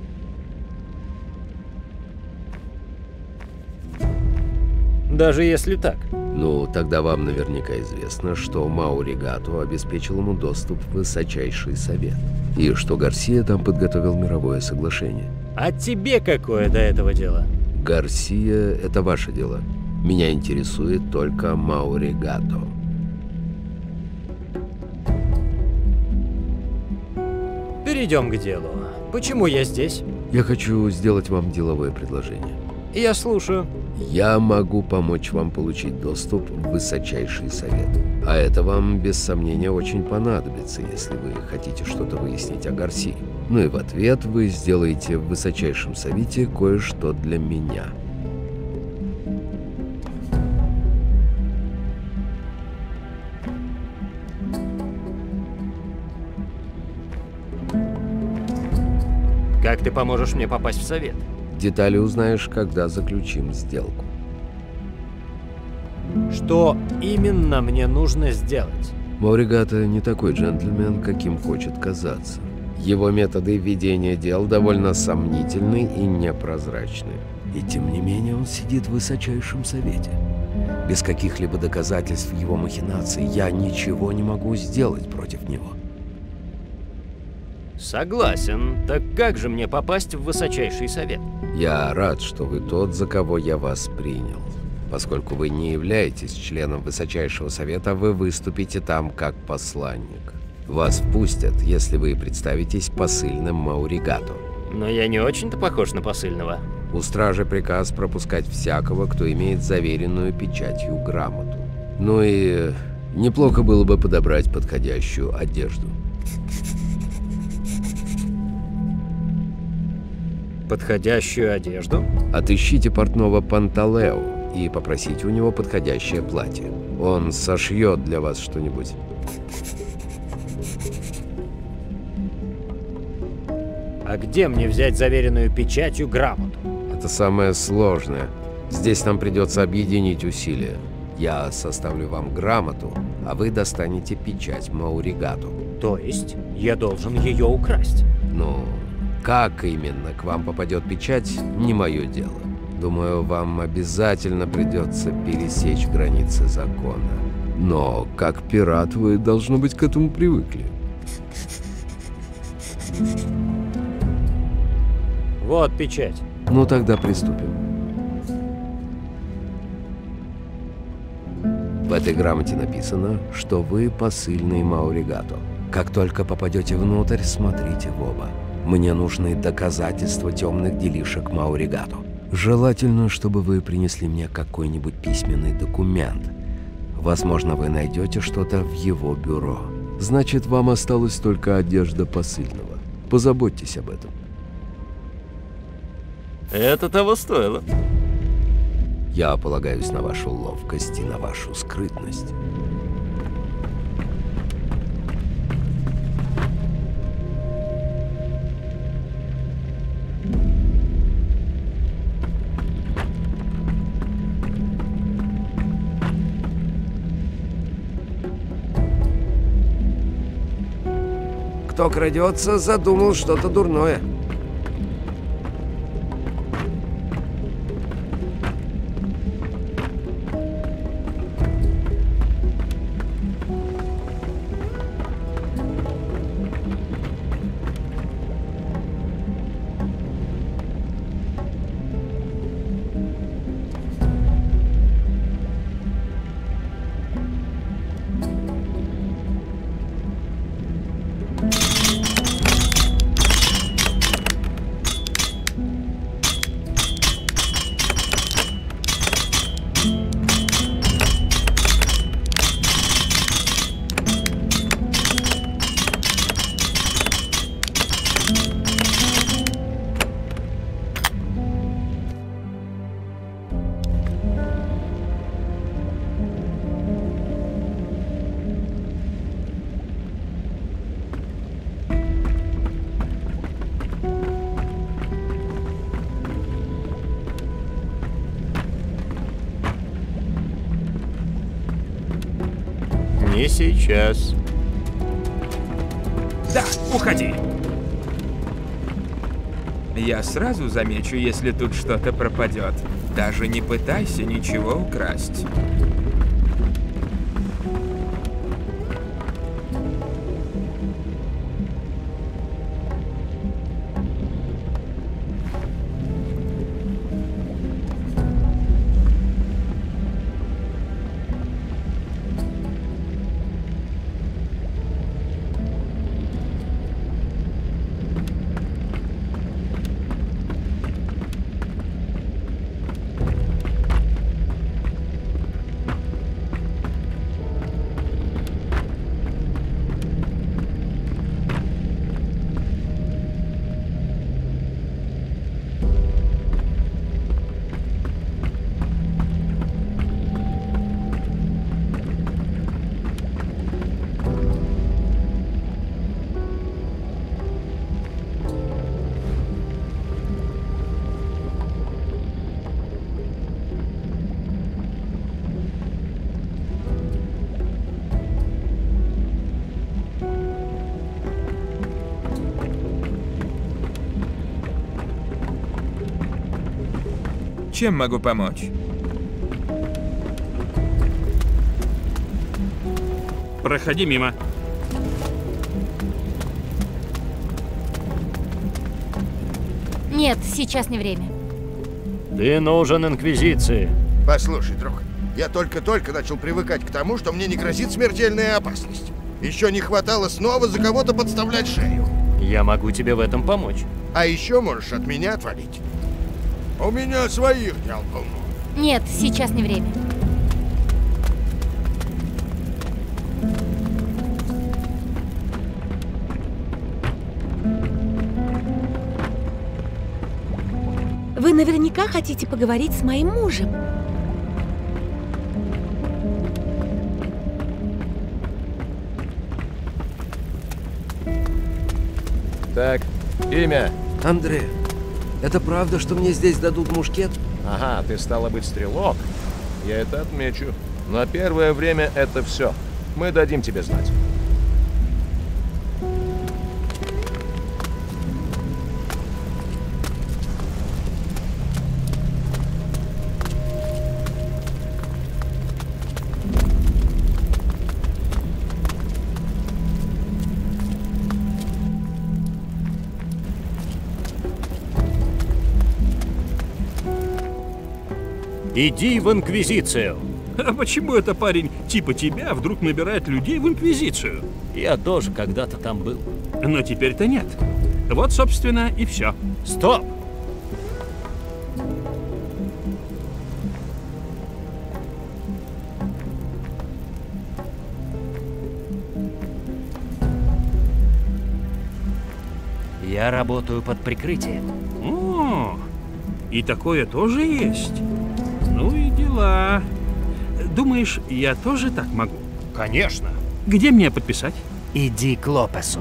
Speaker 2: Даже если так.
Speaker 16: Ну, тогда вам наверняка известно, что Мауригато обеспечил ему доступ в Высочайший Совет. И что Гарсия там подготовил мировое соглашение.
Speaker 2: А тебе какое до этого дело?
Speaker 16: Гарсия — это ваше дело. Меня интересует только Мауригато.
Speaker 2: Перейдем к делу. Почему я здесь?
Speaker 16: Я хочу сделать вам деловое предложение.
Speaker 2: Я слушаю.
Speaker 16: Я могу помочь вам получить доступ в Высочайший Совет. А это вам, без сомнения, очень понадобится, если вы хотите что-то выяснить о Гарсии. Ну и в ответ вы сделаете в Высочайшем Совете кое-что для меня.
Speaker 2: Как ты поможешь мне попасть в Совет?
Speaker 16: Детали узнаешь, когда заключим сделку.
Speaker 2: Что именно мне нужно сделать?
Speaker 16: Мауригато не такой джентльмен, каким хочет казаться. Его методы ведения дел довольно сомнительны и непрозрачны. И тем не менее он сидит в Высочайшем Совете. Без каких-либо доказательств его махинаций я ничего не могу сделать против него.
Speaker 2: Согласен. Так как же мне попасть в Высочайший Совет?
Speaker 16: Я рад, что вы тот, за кого я вас принял. Поскольку вы не являетесь членом Высочайшего Совета, вы выступите там как посланник. Вас впустят, если вы представитесь посыльным Мауригато.
Speaker 2: Но я не очень-то похож на посыльного.
Speaker 16: У стражи приказ пропускать всякого, кто имеет заверенную печатью грамоту. Ну и неплохо было бы подобрать подходящую одежду.
Speaker 2: Подходящую одежду?
Speaker 16: Отыщите портного Панталео и попросите у него подходящее платье. Он сошьет для вас что-нибудь.
Speaker 2: А где мне взять заверенную печатью грамоту?
Speaker 16: Это самое сложное. Здесь нам придется объединить усилия. Я составлю вам грамоту, а вы достанете печать Мауригато.
Speaker 2: То есть я должен ее украсть?
Speaker 16: Ну, как именно к вам попадет печать, не мое дело. Думаю, вам обязательно придется пересечь границы закона. Но, как пират, вы, должно быть, к этому привыкли.
Speaker 2: Вот печать.
Speaker 16: Ну, тогда приступим. В этой грамоте написано, что вы посыльный Мауригато. Как только попадете внутрь, смотрите в оба. Мне нужны доказательства темных делишек Мауригато. Желательно, чтобы вы принесли мне какой-нибудь письменный документ. Возможно, вы найдете что-то в его бюро. Значит, вам осталась только одежда посыльного. Позаботьтесь об этом.
Speaker 2: Это того стоило.
Speaker 16: Я полагаюсь на вашу ловкость и на вашу скрытность. Кто крадется, задумал что-то дурное.
Speaker 2: Не сейчас.
Speaker 14: Да, уходи. Я сразу замечу, если тут что-то пропадет. Даже не пытайся ничего украсть. Чем могу помочь?
Speaker 11: Проходи мимо.
Speaker 9: Нет, сейчас не время.
Speaker 2: Ты нужен Инквизиции.
Speaker 5: Послушай, друг, я только-только начал привыкать к тому, что мне не грозит смертельная опасность. Еще не хватало снова за кого-то подставлять шею.
Speaker 2: Я могу тебе в этом помочь.
Speaker 5: А еще можешь от меня отвалить. У меня своих дел полно.
Speaker 9: Нет, сейчас не время.
Speaker 15: Вы наверняка хотите поговорить с моим мужем.
Speaker 10: Так, имя?
Speaker 16: Андре, это правда, что мне здесь дадут мушкет?
Speaker 10: Ага, ты стала быть стрелок. Я это отмечу. На первое время это все. Мы дадим тебе знать.
Speaker 2: Иди в Инквизицию.
Speaker 11: А почему это парень типа тебя вдруг набирает людей в Инквизицию?
Speaker 2: Я тоже когда-то там был.
Speaker 11: Но теперь-то нет. Вот, собственно, и все.
Speaker 2: Стоп! Я работаю под прикрытием.
Speaker 11: О, и такое тоже есть. Ну и дела. Думаешь, я тоже так могу?
Speaker 2: Конечно.
Speaker 11: Где мне подписать?
Speaker 2: Иди к Лопесу.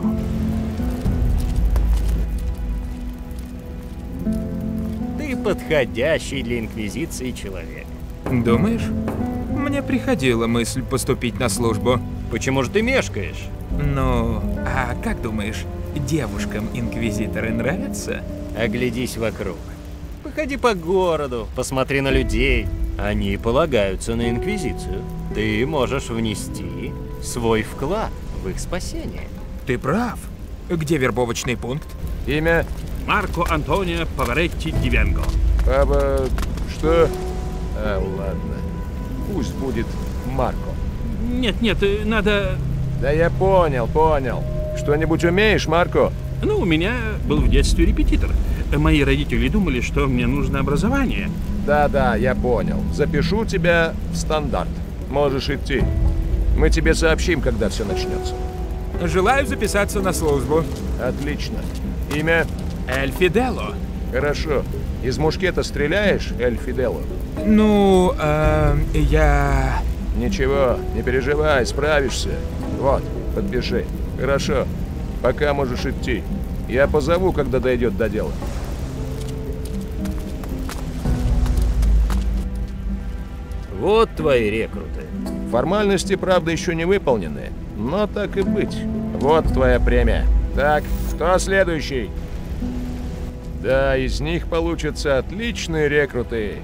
Speaker 2: Ты подходящий для Инквизиции человек.
Speaker 14: Думаешь? Мне приходила мысль поступить на службу.
Speaker 2: Почему же ты мешкаешь?
Speaker 14: Ну, а как думаешь, девушкам инквизиторы нравятся?
Speaker 2: Оглядись вокруг. Походи по городу, посмотри на людей. Они полагаются на Инквизицию. Ты можешь внести свой вклад в их спасение.
Speaker 14: Ты прав. Где вербовочный пункт?
Speaker 10: Имя?
Speaker 11: Марко Антонио Паваретти Ди Венго.
Speaker 10: Папа... что? А, ладно. Пусть будет Марко.
Speaker 11: Нет, надо...
Speaker 10: Да я понял. Что-нибудь умеешь, Марко?
Speaker 11: Ну, у меня был в детстве репетитор. Мои родители думали, что мне нужно образование.
Speaker 10: Да, я понял. Запишу тебя в стандарт. Можешь идти. Мы тебе сообщим, когда все начнется.
Speaker 14: Желаю записаться на службу.
Speaker 10: Отлично. Имя?
Speaker 14: Эль Фидело.
Speaker 10: Хорошо. Из мушкета стреляешь, Эль Фидело?
Speaker 14: Ну, я...
Speaker 10: Ничего, не переживай, справишься. Вот, подпиши. Хорошо. Пока можешь идти. Я позову, когда дойдет до дела.
Speaker 2: Вот твои рекруты.
Speaker 10: Формальности, правда, еще не выполнены. Но так и быть. Вот твоя премия. Так, кто следующий? Да, из них получатся отличные рекруты.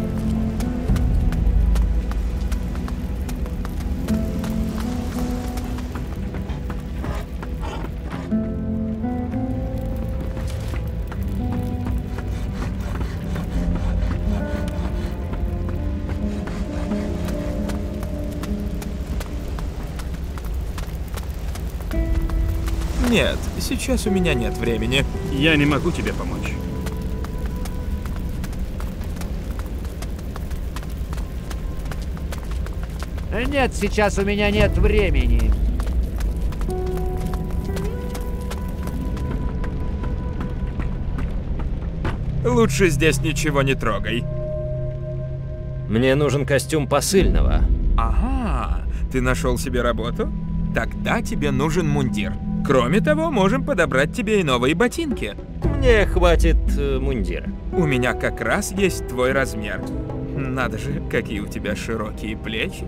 Speaker 14: Нет, сейчас у меня нет времени.
Speaker 11: Я не могу тебе помочь.
Speaker 20: Нет, сейчас у меня нет времени.
Speaker 14: Лучше здесь ничего не трогай.
Speaker 2: Мне нужен костюм посыльного.
Speaker 14: Ага, ты нашел себе работу? Тогда тебе нужен мундир. Кроме того, можем подобрать тебе и новые ботинки.
Speaker 2: Мне хватит мундира.
Speaker 14: У меня как раз есть твой размер. Надо же, какие у тебя широкие плечи.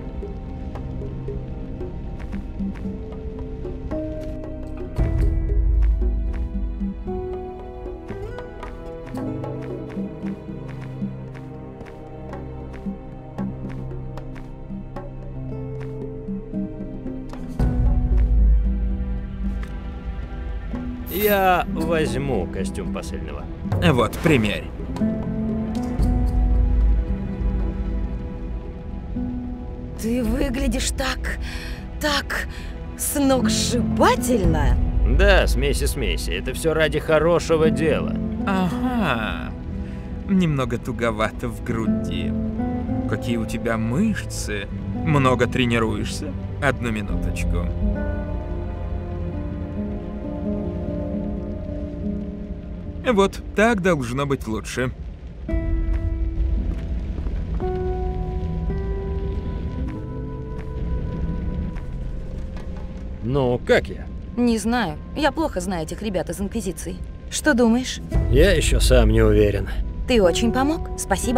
Speaker 2: Я возьму костюм посыльного.
Speaker 14: Вот, примерь.
Speaker 1: Ты выглядишь так сногсшибательно.
Speaker 2: Да, смейся. Это все ради хорошего дела.
Speaker 14: Ага. Немного туговато в груди. Какие у тебя мышцы. Много тренируешься? Одну минуточку. Вот так должно быть лучше.
Speaker 2: Ну, как я?
Speaker 1: Не знаю. Я плохо знаю этих ребят из Инквизиции. Что думаешь?
Speaker 2: Я еще сам не уверен.
Speaker 1: Ты очень помог. Спасибо.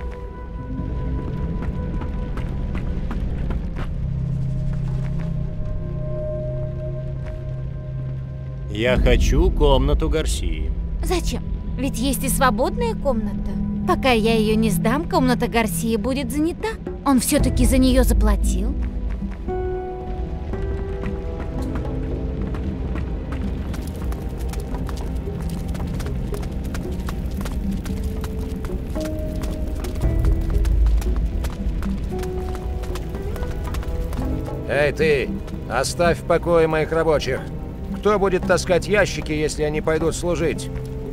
Speaker 2: Я хочу комнату Гарсии.
Speaker 9: Зачем? Ведь есть и свободная комната. Пока я ее не сдам, комната Гарсии будет занята. Он все-таки за нее заплатил.
Speaker 10: Эй, ты! Оставь в покое моих рабочих. Кто будет таскать ящики, если они пойдут служить?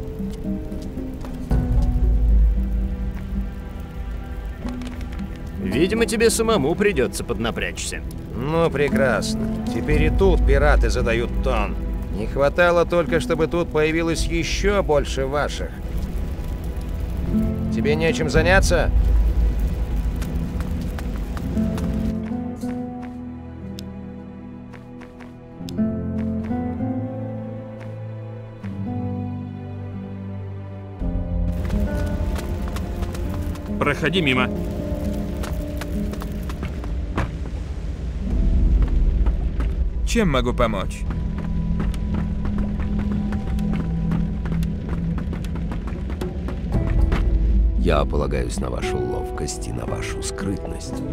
Speaker 2: Видимо, тебе самому придется поднапрячься.
Speaker 10: Ну, прекрасно. Теперь и тут пираты задают тон. Не хватало только, чтобы тут появилось еще больше ваших. Тебе нечем заняться?
Speaker 11: Проходи мимо.
Speaker 14: Чем могу помочь?
Speaker 16: Я полагаюсь на вашу ловкость и на вашу скрытность.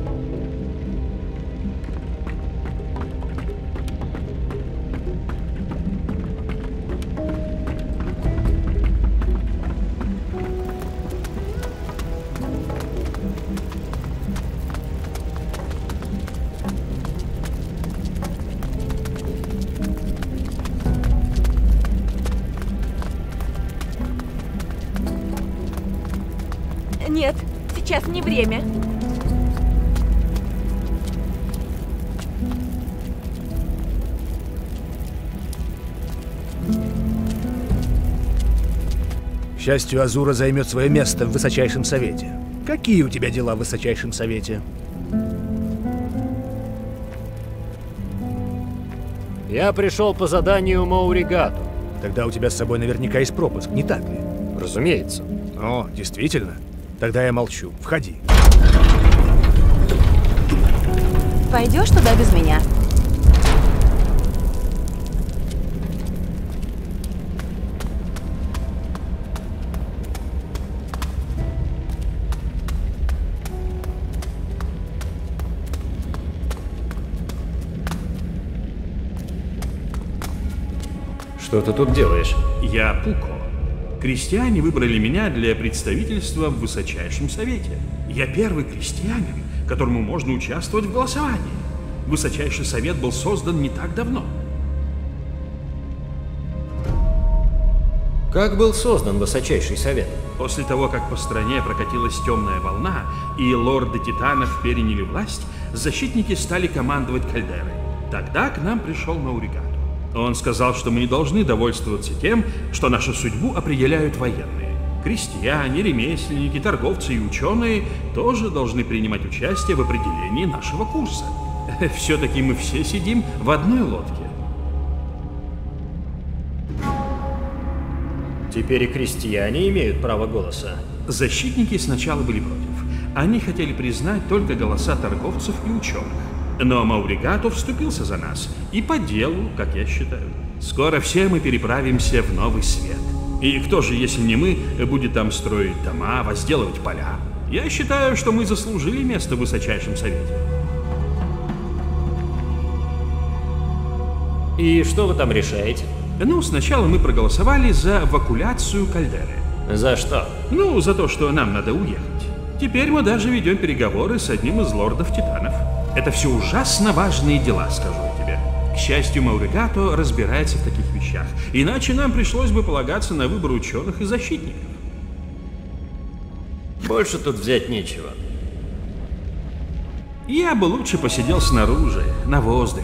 Speaker 13: Нет, сейчас не время.
Speaker 12: К счастью, Азура займет свое место в Высочайшем Совете. Какие у тебя дела в Высочайшем Совете?
Speaker 2: Я пришел по заданию Мауригату.
Speaker 12: Тогда у тебя с собой наверняка есть пропуск, не так ли?
Speaker 2: Разумеется.
Speaker 12: О, действительно? Тогда я молчу. Входи.
Speaker 1: Пойдешь туда без меня?
Speaker 2: Что ты тут делаешь?
Speaker 11: Я Пуко. Крестьяне выбрали меня для представительства в Высочайшем Совете. Я первый крестьянин, которому можно участвовать в голосовании. Высочайший Совет был создан не так давно.
Speaker 2: Как был создан Высочайший Совет?
Speaker 11: После того, как по стране прокатилась темная волна, и лорды Титанов переняли власть, защитники стали командовать Кальдерой. Тогда к нам пришел Мауригату. Он сказал, что мы не должны довольствоваться тем, что нашу судьбу определяют военные. Крестьяне, ремесленники, торговцы и ученые тоже должны принимать участие в определении нашего курса. Все-таки мы все сидим в одной лодке.
Speaker 2: Теперь и крестьяне имеют право голоса.
Speaker 11: Защитники сначала были против. Они хотели признать только голоса торговцев и ученых. Но Мауригату вступился за нас. И по делу, как я считаю. Скоро все мы переправимся в Новый Свет. И кто же, если не мы, будет там строить дома, возделывать поля? Я считаю, что мы заслужили место в Высочайшем Совете.
Speaker 2: И что вы там решаете?
Speaker 11: Ну, сначала мы проголосовали за эвакуацию Кальдеры.
Speaker 2: За что?
Speaker 11: Ну, за то, что нам надо уехать. Теперь мы даже ведем переговоры с одним из лордов Титанов. Это все ужасно важные дела, скажу я тебе. К счастью, Мауригату разбирается в таких вещах. Иначе нам пришлось бы полагаться на выбор ученых и защитников.
Speaker 2: Больше тут взять нечего.
Speaker 11: Я бы лучше посидел снаружи, на воздухе.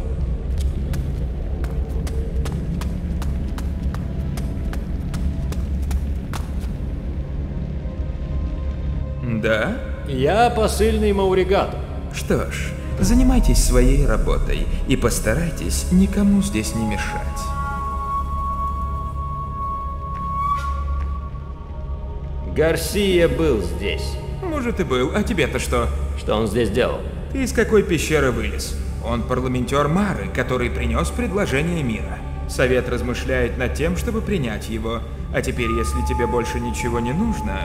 Speaker 14: Да?
Speaker 2: Я посыльный Мауригату.
Speaker 14: Что ж, занимайтесь своей работой и постарайтесь никому здесь не мешать.
Speaker 2: Гарсия был здесь.
Speaker 14: Может и был, а тебе-то что?
Speaker 2: Что он здесь делал?
Speaker 14: Ты из какой пещеры вылез? Он парламентер Мары, который принес предложение мира. Совет размышляет над тем, чтобы принять его. А теперь, если тебе больше ничего не нужно...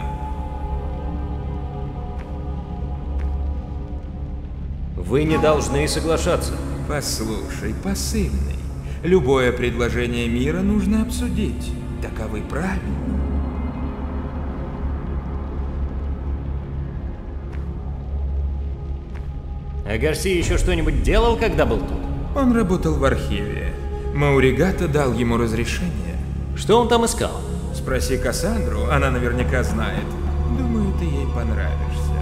Speaker 2: Вы не должны соглашаться.
Speaker 14: Послушай, посыльный, любое предложение мира нужно обсудить. Таковы правила.
Speaker 2: А Гарсия еще что-нибудь делал, когда был тут?
Speaker 14: Он работал в архиве. Мауригато дал ему разрешение.
Speaker 2: Что он там искал?
Speaker 14: Спроси Кассандру, она наверняка знает. Думаю, ты ей понравишься.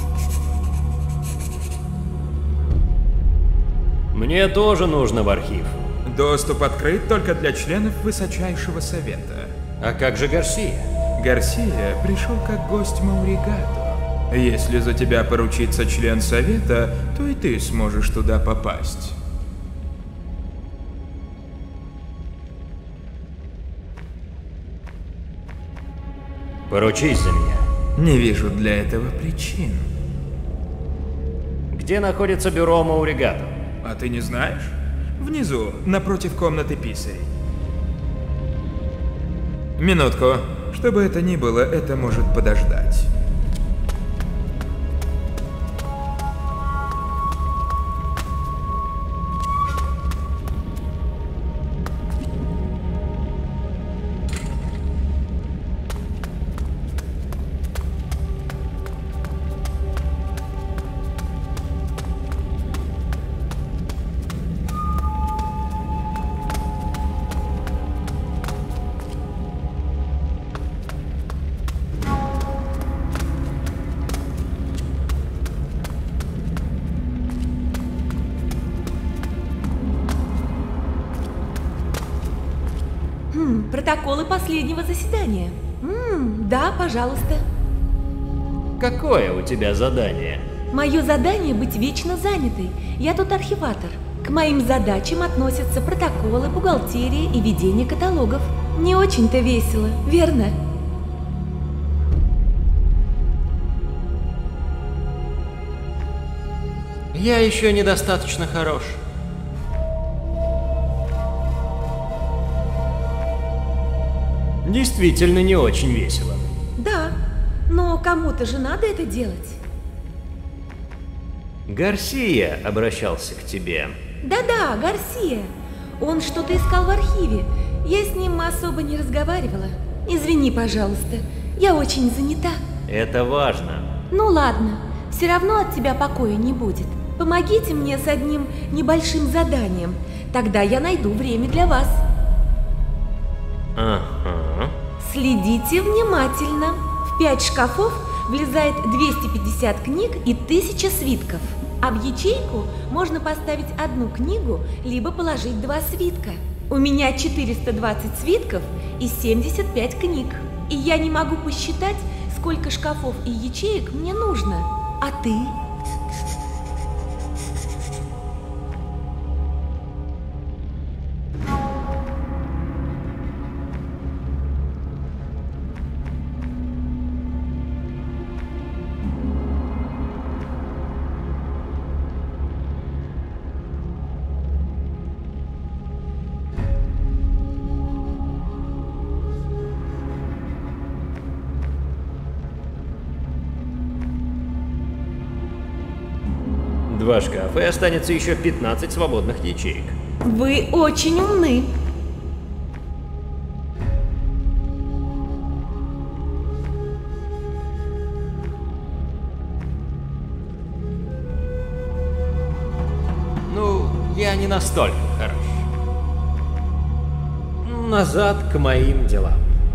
Speaker 2: Мне тоже нужно в архив.
Speaker 14: Доступ открыт только для членов Высочайшего Совета.
Speaker 2: А как же Гарсия?
Speaker 14: Гарсия пришел как гость Мауригато. Если за тебя поручится член Совета, то и ты сможешь туда попасть.
Speaker 2: Поручись за меня.
Speaker 14: Не вижу для этого причин.
Speaker 2: Где находится бюро Мауригато?
Speaker 14: А ты не знаешь? Внизу, напротив комнаты писарей. Минутку. Что бы это ни было, это может подождать.
Speaker 15: Протоколы последнего заседания. Да, пожалуйста.
Speaker 2: Какое у тебя задание?
Speaker 15: Мое задание быть вечно занятой. Я тут архиватор. К моим задачам относятся протоколы, бухгалтерия и ведение каталогов. Не очень-то весело, верно?
Speaker 2: Я еще недостаточно хорош. Действительно не очень весело.
Speaker 15: Да, но кому-то же надо это делать.
Speaker 2: Гарсия обращался к тебе.
Speaker 15: Да-да, Гарсия. Он что-то искал в архиве. Я с ним особо не разговаривала. Извини, пожалуйста, я очень занята.
Speaker 2: Это важно.
Speaker 15: Ну ладно, все равно от тебя покоя не будет. Помогите мне с одним небольшим заданием. Тогда я найду время для вас.
Speaker 2: Ага.
Speaker 15: Следите внимательно. В 5 шкафов влезает 250 книг и 1000 свитков. А в ячейку можно поставить 1 книгу, либо положить 2 свитка. У меня 420 свитков и 75 книг. И я не могу посчитать, сколько шкафов и ячеек мне нужно. А ты?
Speaker 2: Два шкафа и останется еще 15 свободных ячеек.
Speaker 15: Вы очень умны.
Speaker 2: Ну, я не настолько хорош. Назад к моим делам.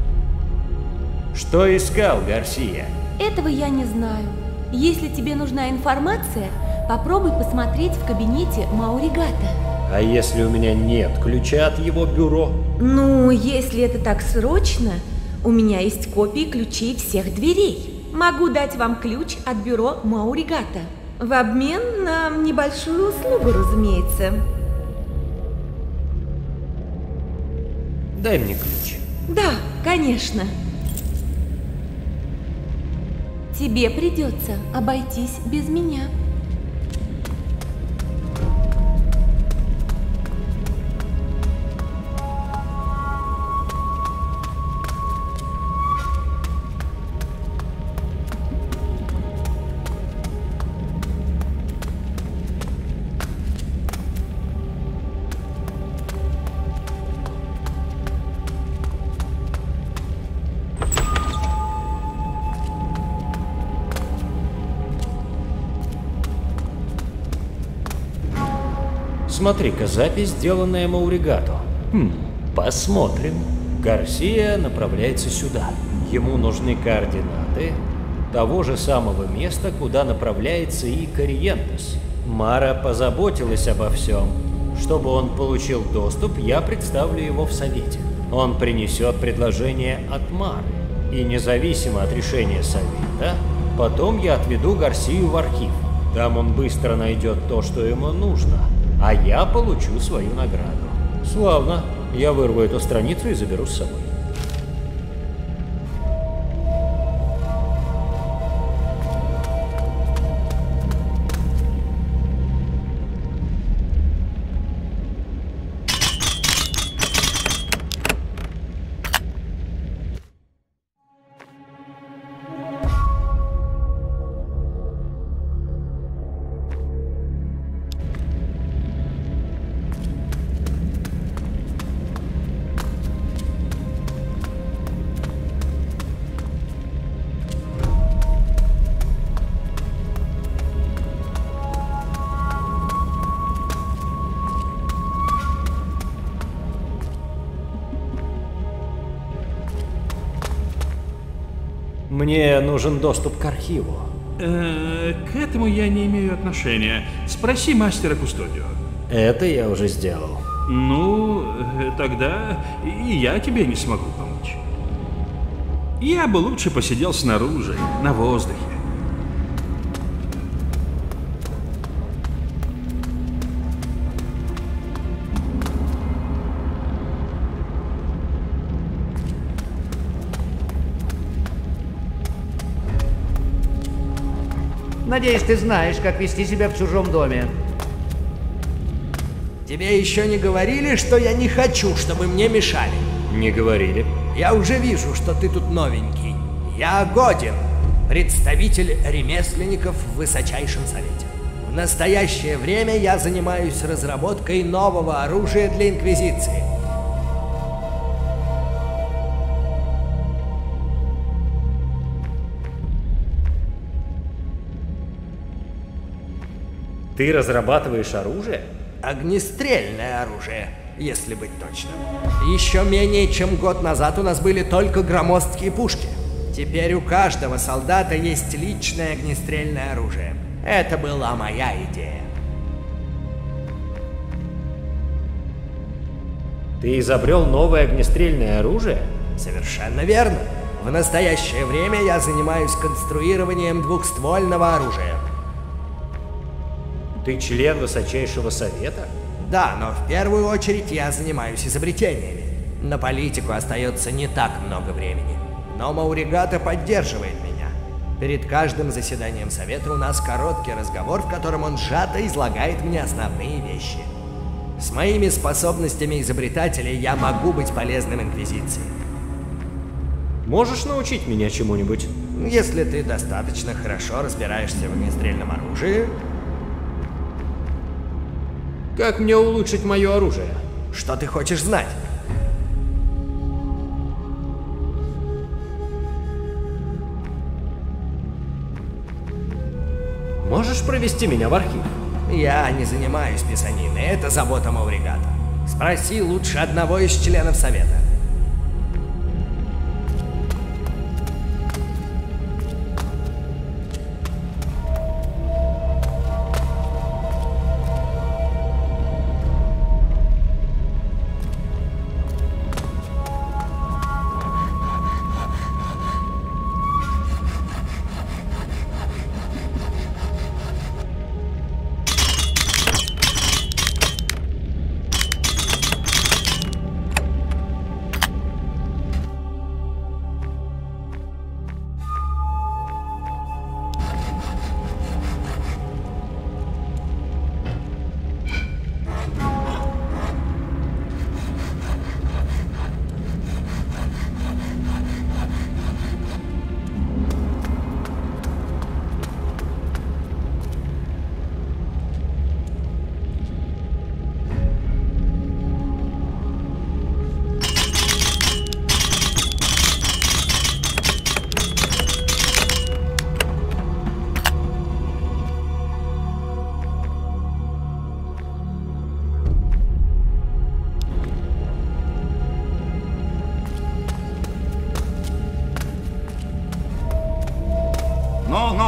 Speaker 2: Что искал Гарсия?
Speaker 15: Этого я не знаю. Если тебе нужна информация, попробуй посмотреть в кабинете Мауригато.
Speaker 2: А если у меня нет ключа от его бюро?
Speaker 15: Ну, если это так срочно, у меня есть копии ключей всех дверей. Могу дать вам ключ от бюро Мауригато. В обмен на небольшую услугу, разумеется.
Speaker 2: Дай мне ключ.
Speaker 15: Да, конечно. Тебе придется обойтись без меня.
Speaker 2: Посмотри-ка, запись, сделанная Мауригато. Посмотрим. Гарсия направляется сюда. Ему нужны координаты того же самого места, куда направляется и Кориентес. Мара позаботилась обо всем. Чтобы он получил доступ, я представлю его в Совете. Он принесет предложение от Мары. И независимо от решения Совета, потом я отведу Гарсию в архив. Там он быстро найдет то, что ему нужно, а я получу свою награду. Славно. Я вырву эту страницу и заберу с собой. Мне нужен доступ к архиву.
Speaker 11: К этому я не имею отношения. Спроси мастера Кустодио.
Speaker 2: Это я уже сделал.
Speaker 11: Ну, тогда и я тебе не смогу помочь. Я бы лучше посидел снаружи, на воздухе.
Speaker 20: Надеюсь, ты знаешь, как вести себя в чужом доме.
Speaker 21: Тебе еще не говорили, что я не хочу, чтобы мне мешали?
Speaker 2: Не говорили.
Speaker 21: Я уже вижу, что ты тут новенький. Я Годин, представитель ремесленников в Высочайшем Совете. В настоящее время я занимаюсь разработкой нового оружия для Инквизиции.
Speaker 2: Ты разрабатываешь оружие?
Speaker 21: Огнестрельное оружие, если быть точным. Еще менее чем год назад у нас были только громоздкие пушки. Теперь у каждого солдата есть личное огнестрельное оружие. Это была моя идея.
Speaker 2: Ты изобрел новое огнестрельное оружие?
Speaker 21: Совершенно верно. В настоящее время я занимаюсь конструированием двухствольного оружия.
Speaker 2: Ты член Высочайшего Совета?
Speaker 21: Да, но в первую очередь я занимаюсь изобретениями. На политику остается не так много времени. Но Мауригато поддерживает меня. Перед каждым заседанием Совета у нас короткий разговор, в котором он сжато излагает мне основные вещи. С моими способностями изобретателя я могу быть полезным Инквизиции.
Speaker 2: Можешь научить меня чему-нибудь?
Speaker 21: Если ты достаточно хорошо разбираешься в огнестрельном оружии...
Speaker 2: Как мне улучшить мое оружие?
Speaker 21: Что ты хочешь знать?
Speaker 2: Можешь провести меня в архив?
Speaker 21: Я не занимаюсь писаниной, это забота Мауригато. Спроси лучше одного из членов Совета.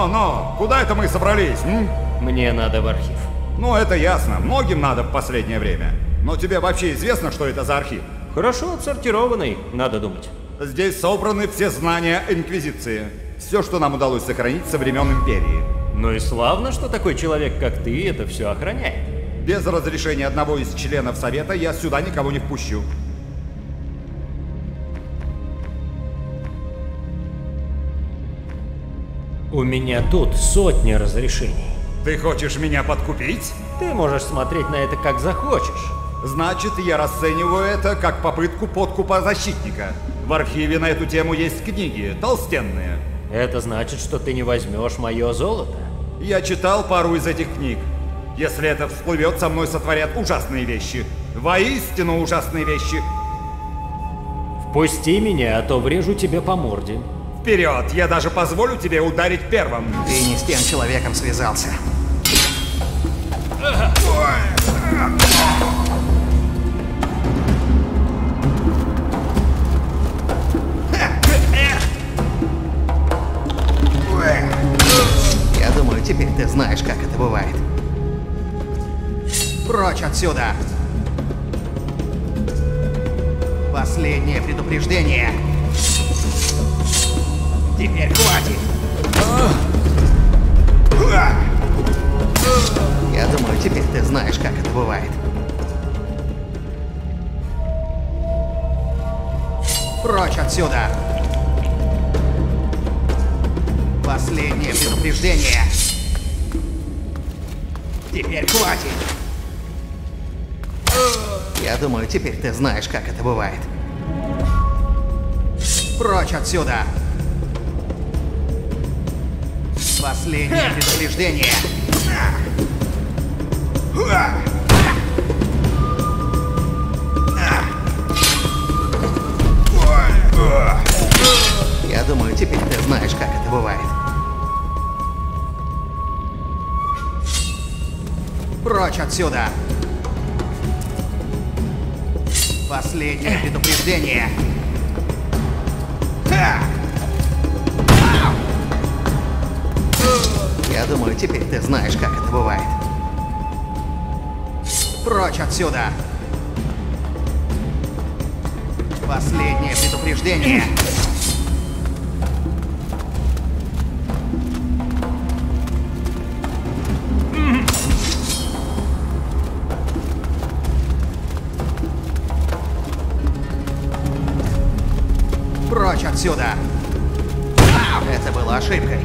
Speaker 3: Но, куда это мы собрались,
Speaker 2: Мне надо в архив.
Speaker 3: Ну, это ясно. Многим надо в последнее время. Но тебе вообще известно, что это за архив?
Speaker 2: Хорошо отсортированный, надо думать.
Speaker 3: Здесь собраны все знания Инквизиции. Все, что нам удалось сохранить со времен Империи.
Speaker 2: Ну и славно, что такой человек, как ты, это все охраняет.
Speaker 3: Без разрешения одного из членов Совета я сюда никого не впущу.
Speaker 2: У меня тут сотни разрешений.
Speaker 3: Ты хочешь меня подкупить?
Speaker 2: Ты можешь смотреть на это как захочешь.
Speaker 3: Значит, я расцениваю это как попытку подкупа защитника. В архиве на эту тему есть книги, толстенные.
Speaker 2: Это значит, что ты не возьмешь мое золото?
Speaker 3: Я читал пару из этих книг. Если это всплывет, со мной сотворят ужасные вещи. Воистину ужасные вещи.
Speaker 2: Впусти меня, а то врежу тебе по морде.
Speaker 3: Вперед! Я даже позволю тебе ударить первым.
Speaker 18: Ты не с тем человеком связался. Я думаю, теперь ты знаешь, как это бывает. Прочь отсюда! Последнее предупреждение. Теперь хватит. Я думаю, теперь ты знаешь, как это бывает. Прочь отсюда! Последнее предупреждение. Теперь хватит. Я думаю, теперь ты знаешь, как это бывает. Прочь отсюда! Последнее предупреждение. Я думаю, теперь ты знаешь, как это бывает. Прочь отсюда! Последнее предупреждение. Я думаю, теперь ты знаешь, как это бывает. Прочь отсюда! Последнее предупреждение. Прочь отсюда! Это было ошибкой.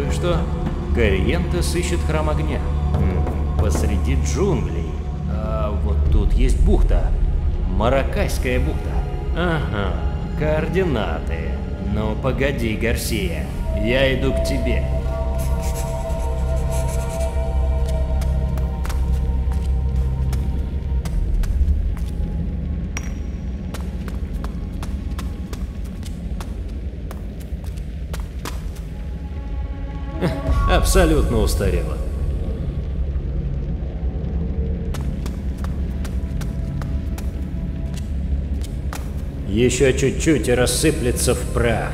Speaker 2: что? Кориентес ищет храм огня. Посреди джунглей. А вот тут есть бухта. Маракайская бухта. Ага, координаты. Ну погоди, Гарсия. Я иду к тебе. Абсолютно устарело. Еще чуть-чуть и рассыплется в прах.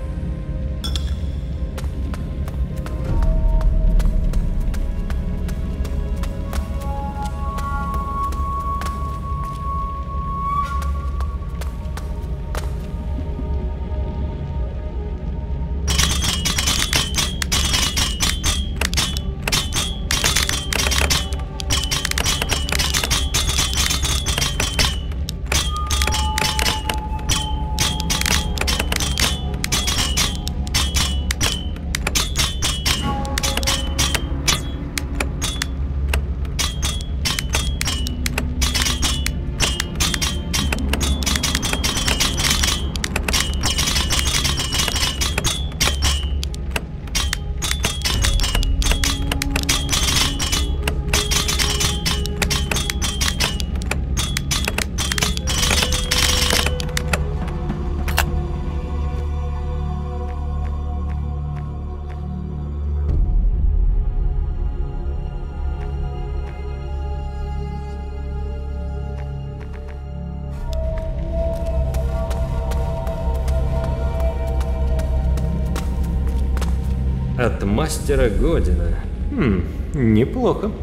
Speaker 2: От мастера Година. Неплохо.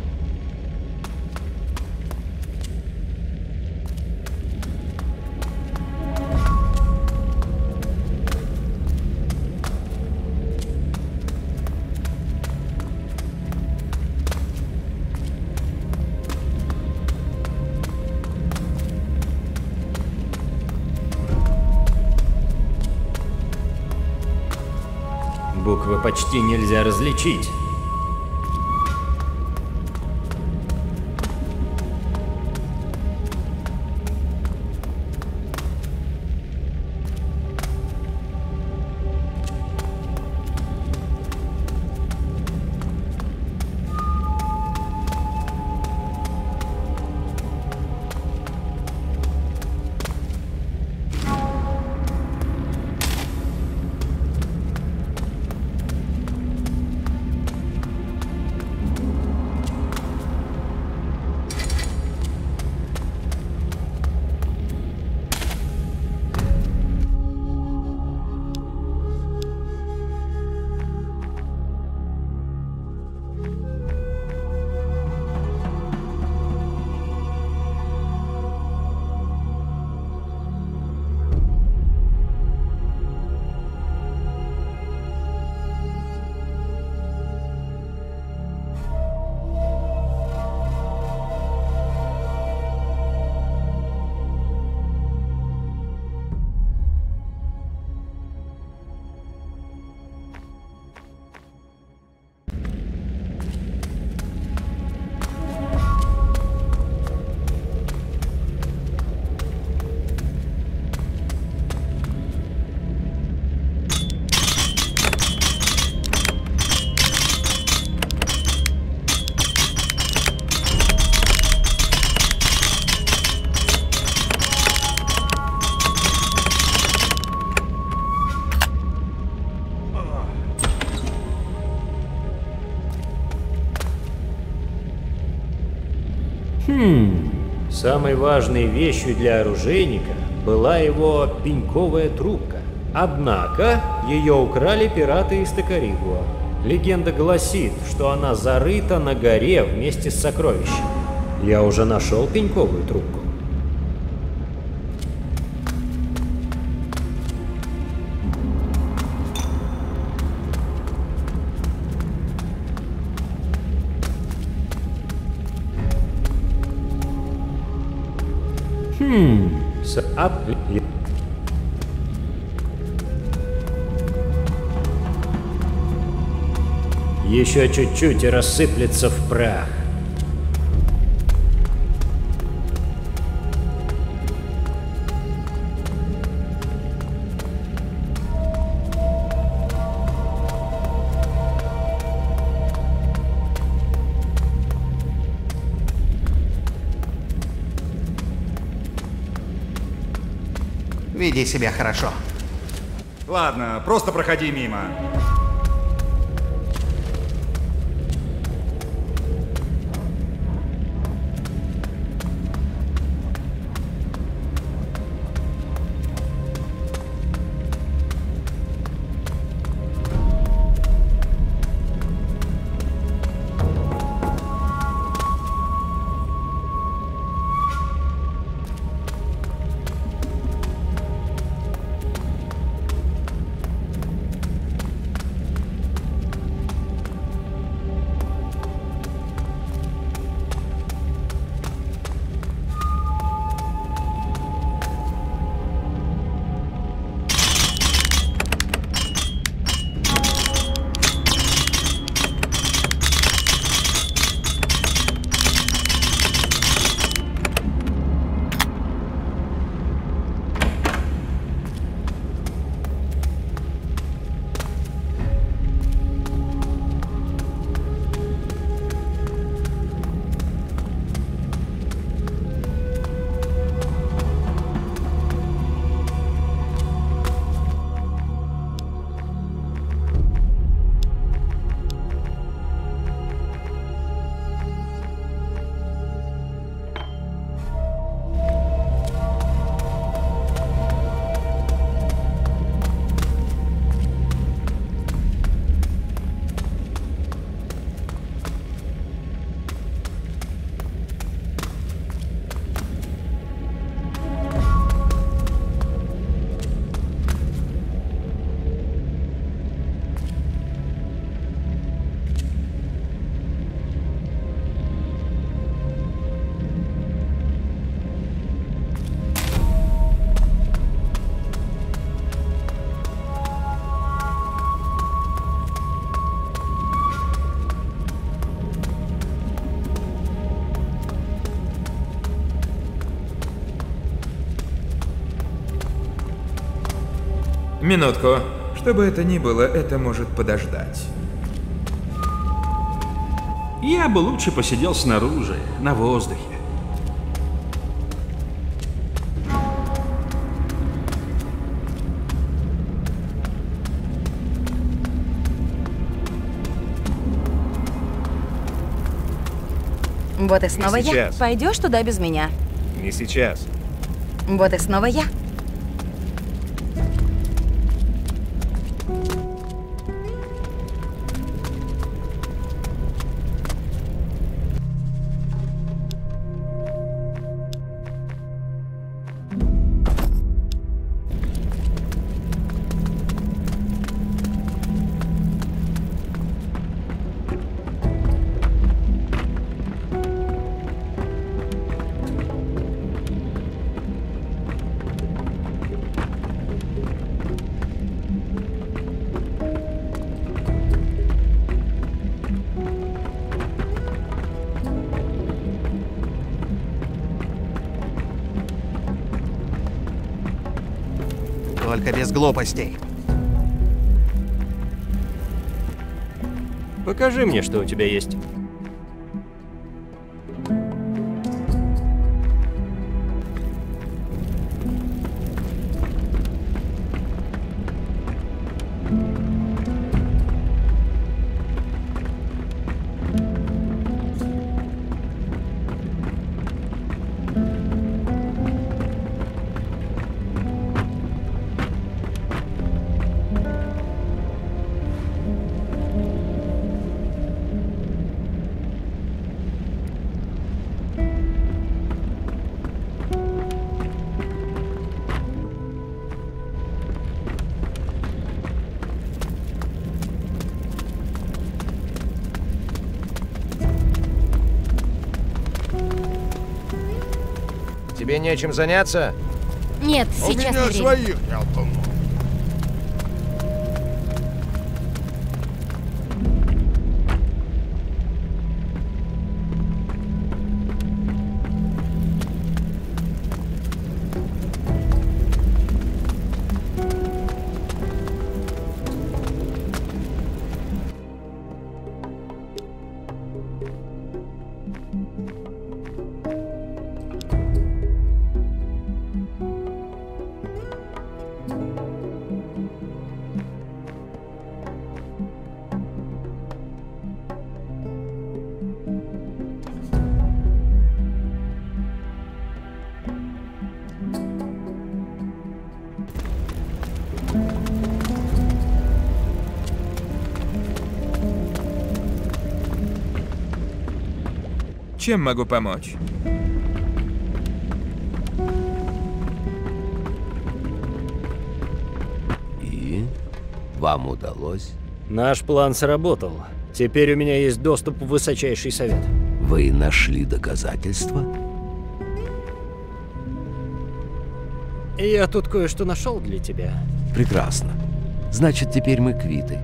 Speaker 2: Буквы почти нельзя различить. Самой важной вещью для оружейника была его пеньковая трубка. Однако ее украли пираты из Токаригуа. Легенда гласит, что она зарыта на горе вместе с сокровищем. Я уже нашел пеньковую трубку. Еще чуть-чуть и рассыплется в прах.
Speaker 18: Веди себя хорошо.
Speaker 3: Ладно, просто проходи мимо.
Speaker 14: Минутку. Что бы это ни было, это может подождать.
Speaker 11: Я бы лучше посидел снаружи, на воздухе.
Speaker 1: Вот и снова
Speaker 8: Не
Speaker 1: я.
Speaker 8: сейчас.
Speaker 1: Пойдешь туда без меня?
Speaker 8: Не сейчас.
Speaker 1: Вот и снова я.
Speaker 18: Только без глупостей.
Speaker 2: Покажи мне, что у тебя есть.
Speaker 10: Тебе нечем заняться?
Speaker 9: Нет,
Speaker 5: У
Speaker 9: сейчас
Speaker 5: меня
Speaker 9: не время.
Speaker 5: своих дел полно.
Speaker 14: Чем могу помочь?
Speaker 16: И вам удалось?
Speaker 2: Наш план сработал. Теперь у меня есть доступ в Высочайший Совет.
Speaker 16: Вы нашли доказательства?
Speaker 2: Я тут кое-что нашел для тебя.
Speaker 16: Прекрасно. Значит, теперь мы квиты.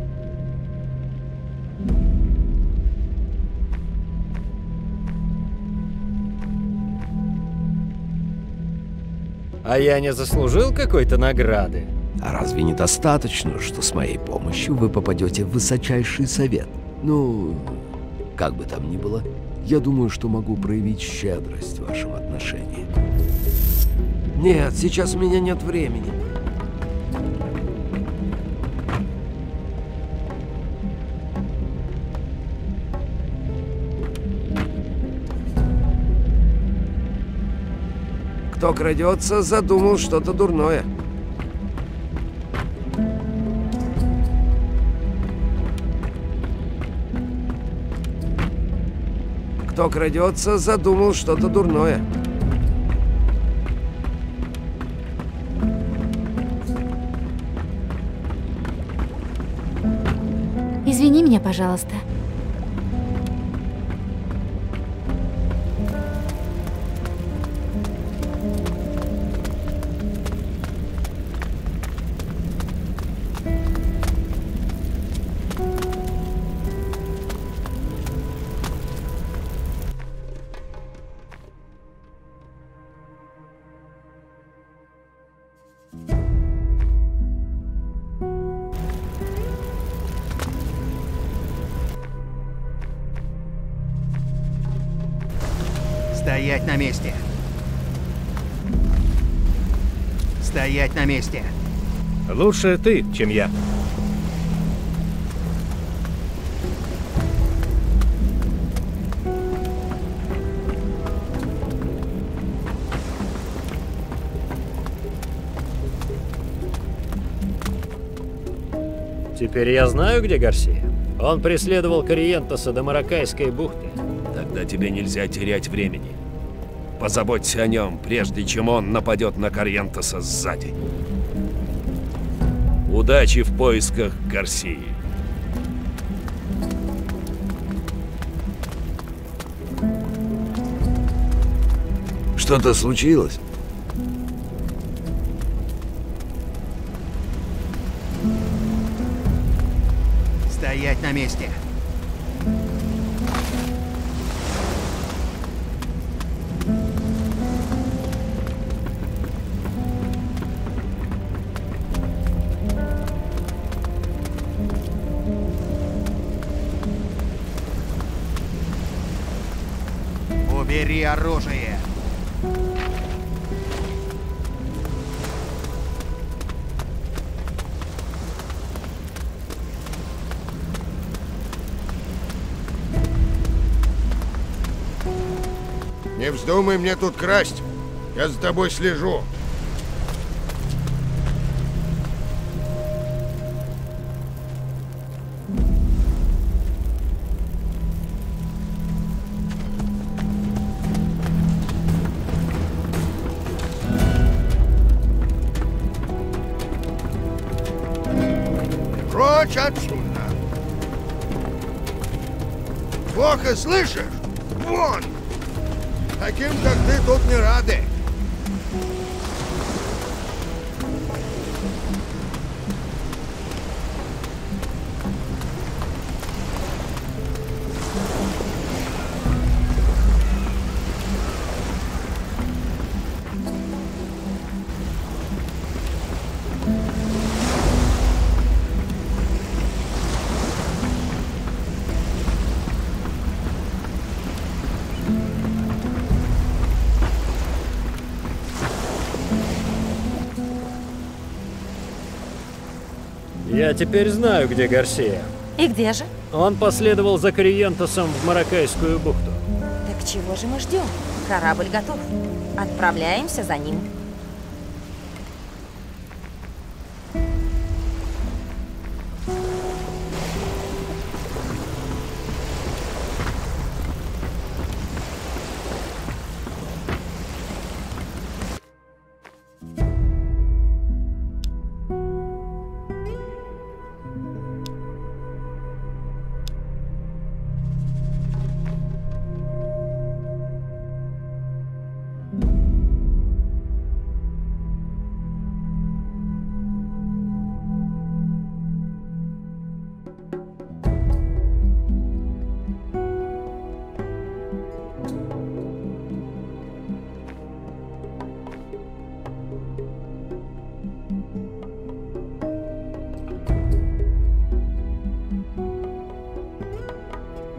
Speaker 2: А я не заслужил какой-то награды?
Speaker 16: А разве недостаточно, что с моей помощью вы попадете в Высочайший Совет? Ну, как бы там ни было, я думаю, что могу проявить щедрость в вашем отношении. Нет, сейчас у меня нет времени. Кто крадется, задумал что-то дурное. Кто крадется, задумал что-то дурное.
Speaker 9: Извини меня, пожалуйста.
Speaker 18: Стоять на месте. Стоять на месте.
Speaker 12: Лучше ты, чем я.
Speaker 2: Теперь я знаю, где Гарсия. Он преследовал Кориентеса до Маракайской бухты.
Speaker 4: Тогда тебе нельзя терять времени. Позаботься о нем, прежде чем он нападет на Кориентеса сзади. Удачи в поисках Гарсии.
Speaker 16: Что-то случилось?
Speaker 18: Стоять на месте. Убери оружие.
Speaker 5: Не вздумай мне тут красть. Я за тобой слежу. Прочь отсюда! Плохо слышишь? Вон! Таким, как ты, тут не рады.
Speaker 2: Я теперь знаю, где Гарсия.
Speaker 1: И где же?
Speaker 2: Он последовал за Кориентесом в Маракайскую бухту.
Speaker 1: Так чего же мы ждем? Корабль готов. Отправляемся за ним.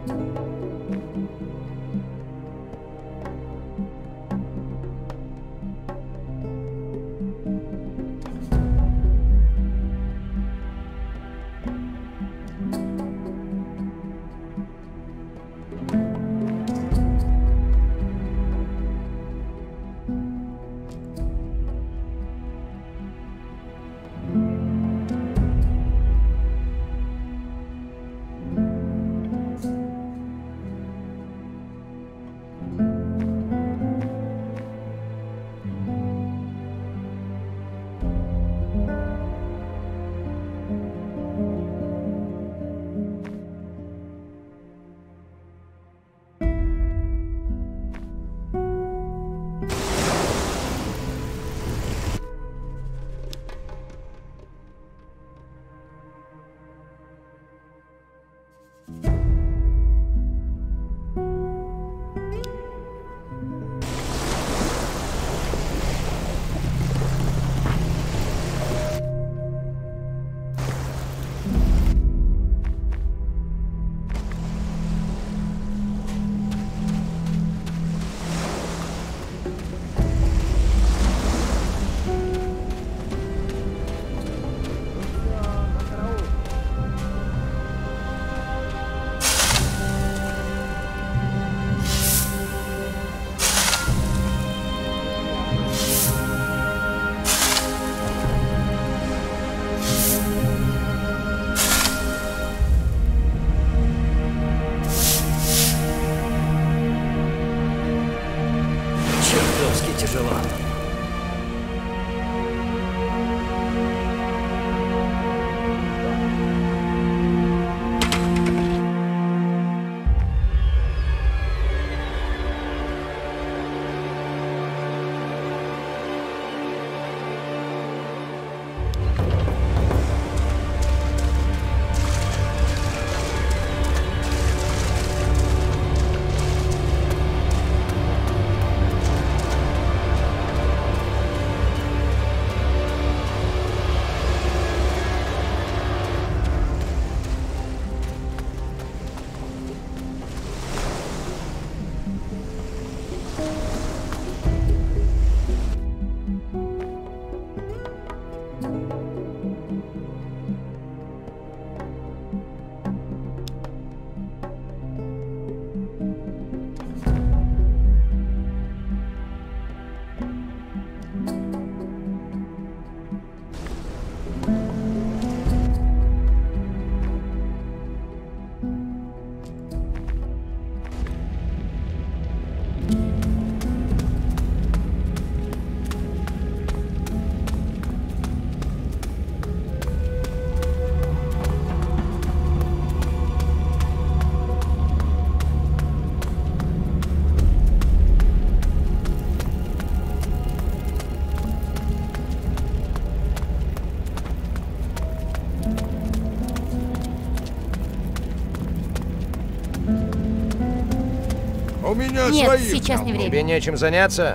Speaker 5: У меня
Speaker 1: Нет,
Speaker 5: своих
Speaker 1: сейчас
Speaker 5: дел.
Speaker 1: не время.
Speaker 10: Тебе нечем заняться?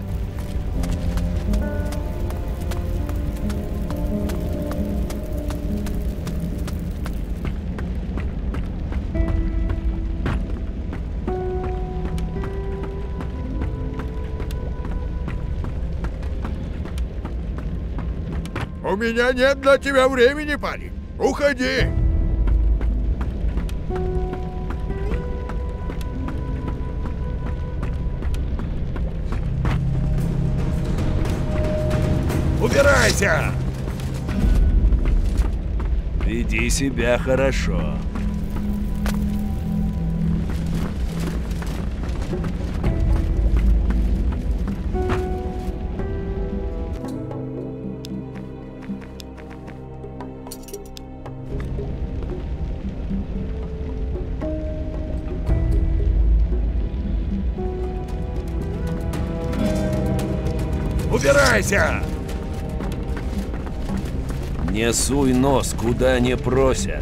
Speaker 5: У меня нет для тебя времени, парень. Уходи. Убирайся!
Speaker 4: Веди себя хорошо.
Speaker 5: Убирайся!
Speaker 4: Не суй нос, куда не просят.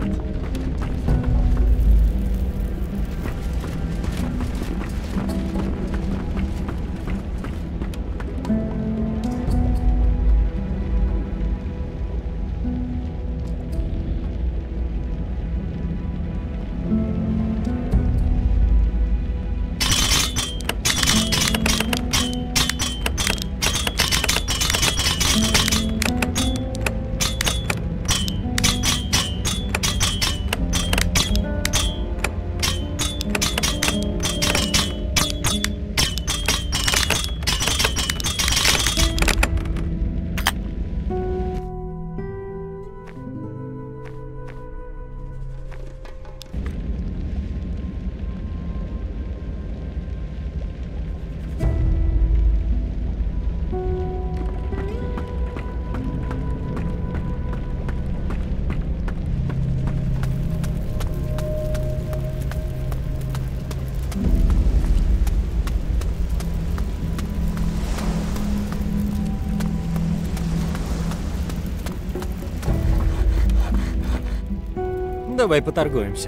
Speaker 2: давай поторгуемся.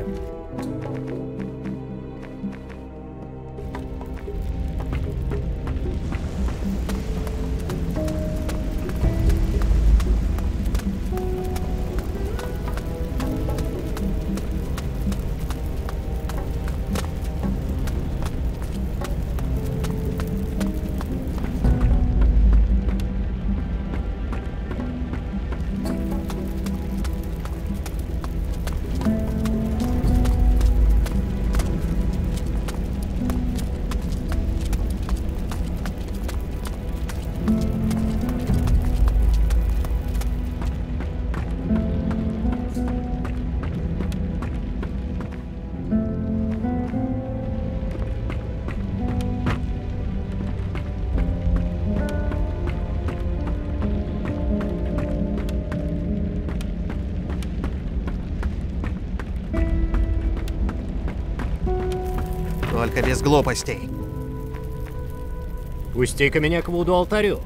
Speaker 18: Только без глупостей.
Speaker 2: Пусти-ка меня к Вуду-алтарю.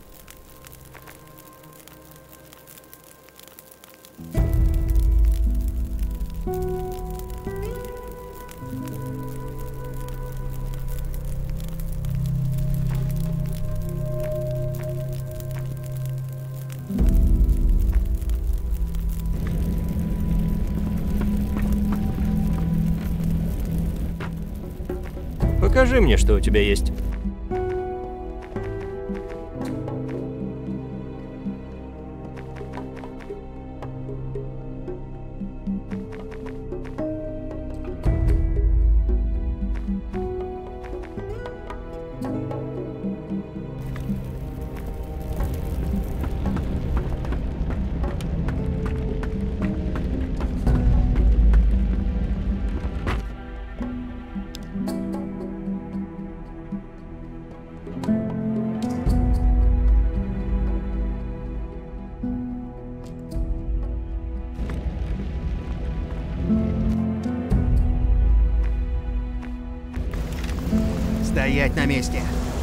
Speaker 2: Покажи мне, что у тебя есть.
Speaker 18: Стоять на месте.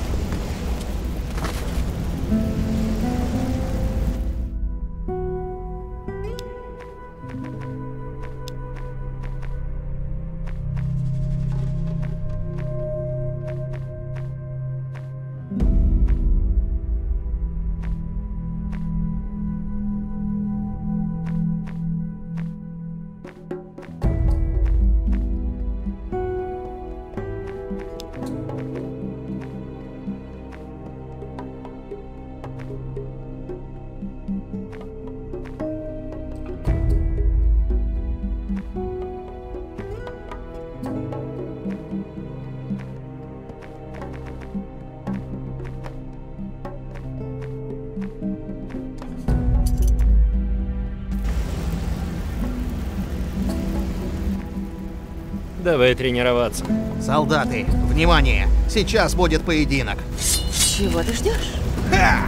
Speaker 2: Давай тренироваться.
Speaker 18: Солдаты, внимание! Сейчас будет поединок.
Speaker 1: Чего ты ждешь?
Speaker 18: Ха!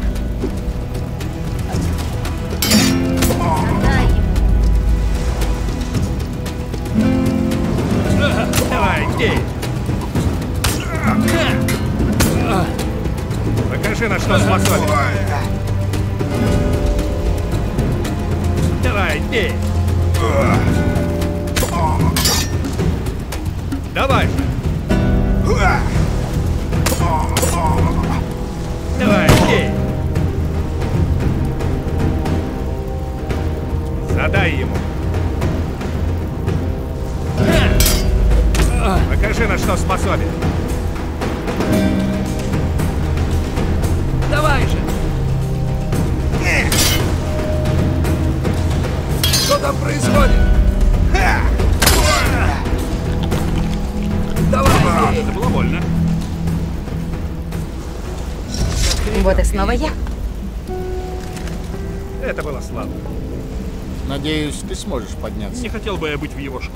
Speaker 10: Давай, иди! Покажи, на что способен. Давай, иди! Давай! Давай, иди! Задай ему! Покажи, на что способен. Давай же! Что там происходит? Давай! Это было больно.
Speaker 1: Вот и снова я.
Speaker 11: Это было слабо.
Speaker 6: Надеюсь, ты сможешь подняться.
Speaker 11: Не хотел бы я быть в его шкуре.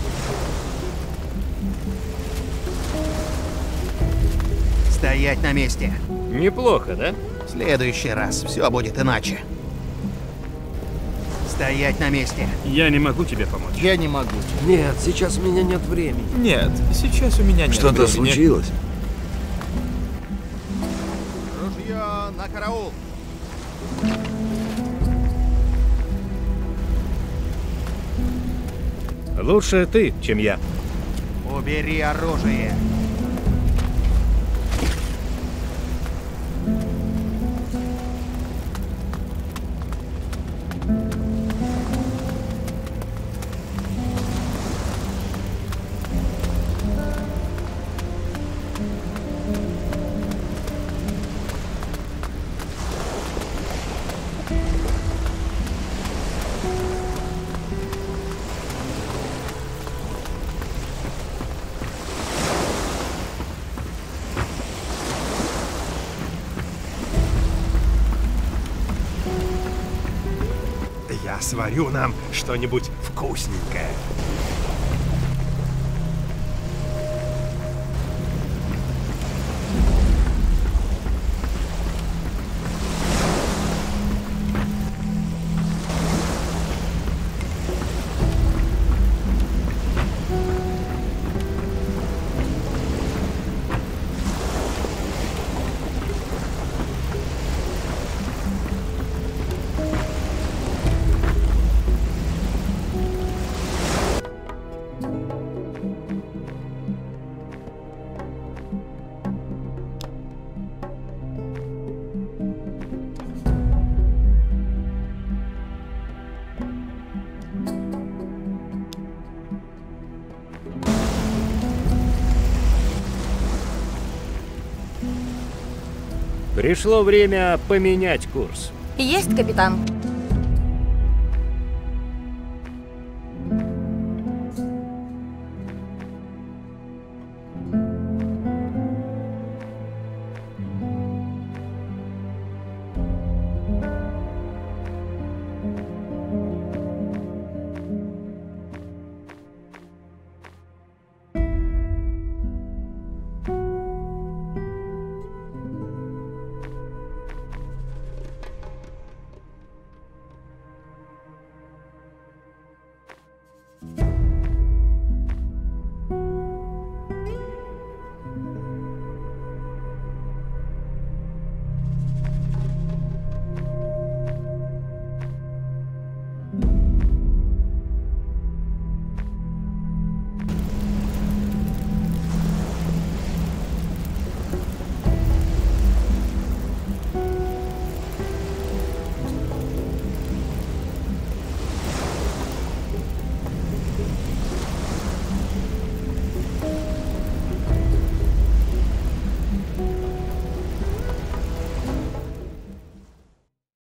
Speaker 18: Стоять на месте.
Speaker 2: Неплохо, да?
Speaker 18: В следующий раз все будет иначе. Стоять на месте.
Speaker 11: Я не могу тебе помочь.
Speaker 6: Я не могу.
Speaker 16: Нет, сейчас у меня нет времени.
Speaker 14: Нет, сейчас у меня нет
Speaker 16: Что-то
Speaker 14: времени.
Speaker 16: случилось?
Speaker 18: Ружье на караул.
Speaker 12: Лучше ты, чем я.
Speaker 18: Убери оружие.
Speaker 8: Я сварю нам что-нибудь вкусненькое.
Speaker 2: Пришло время поменять курс.
Speaker 1: Есть, капитан.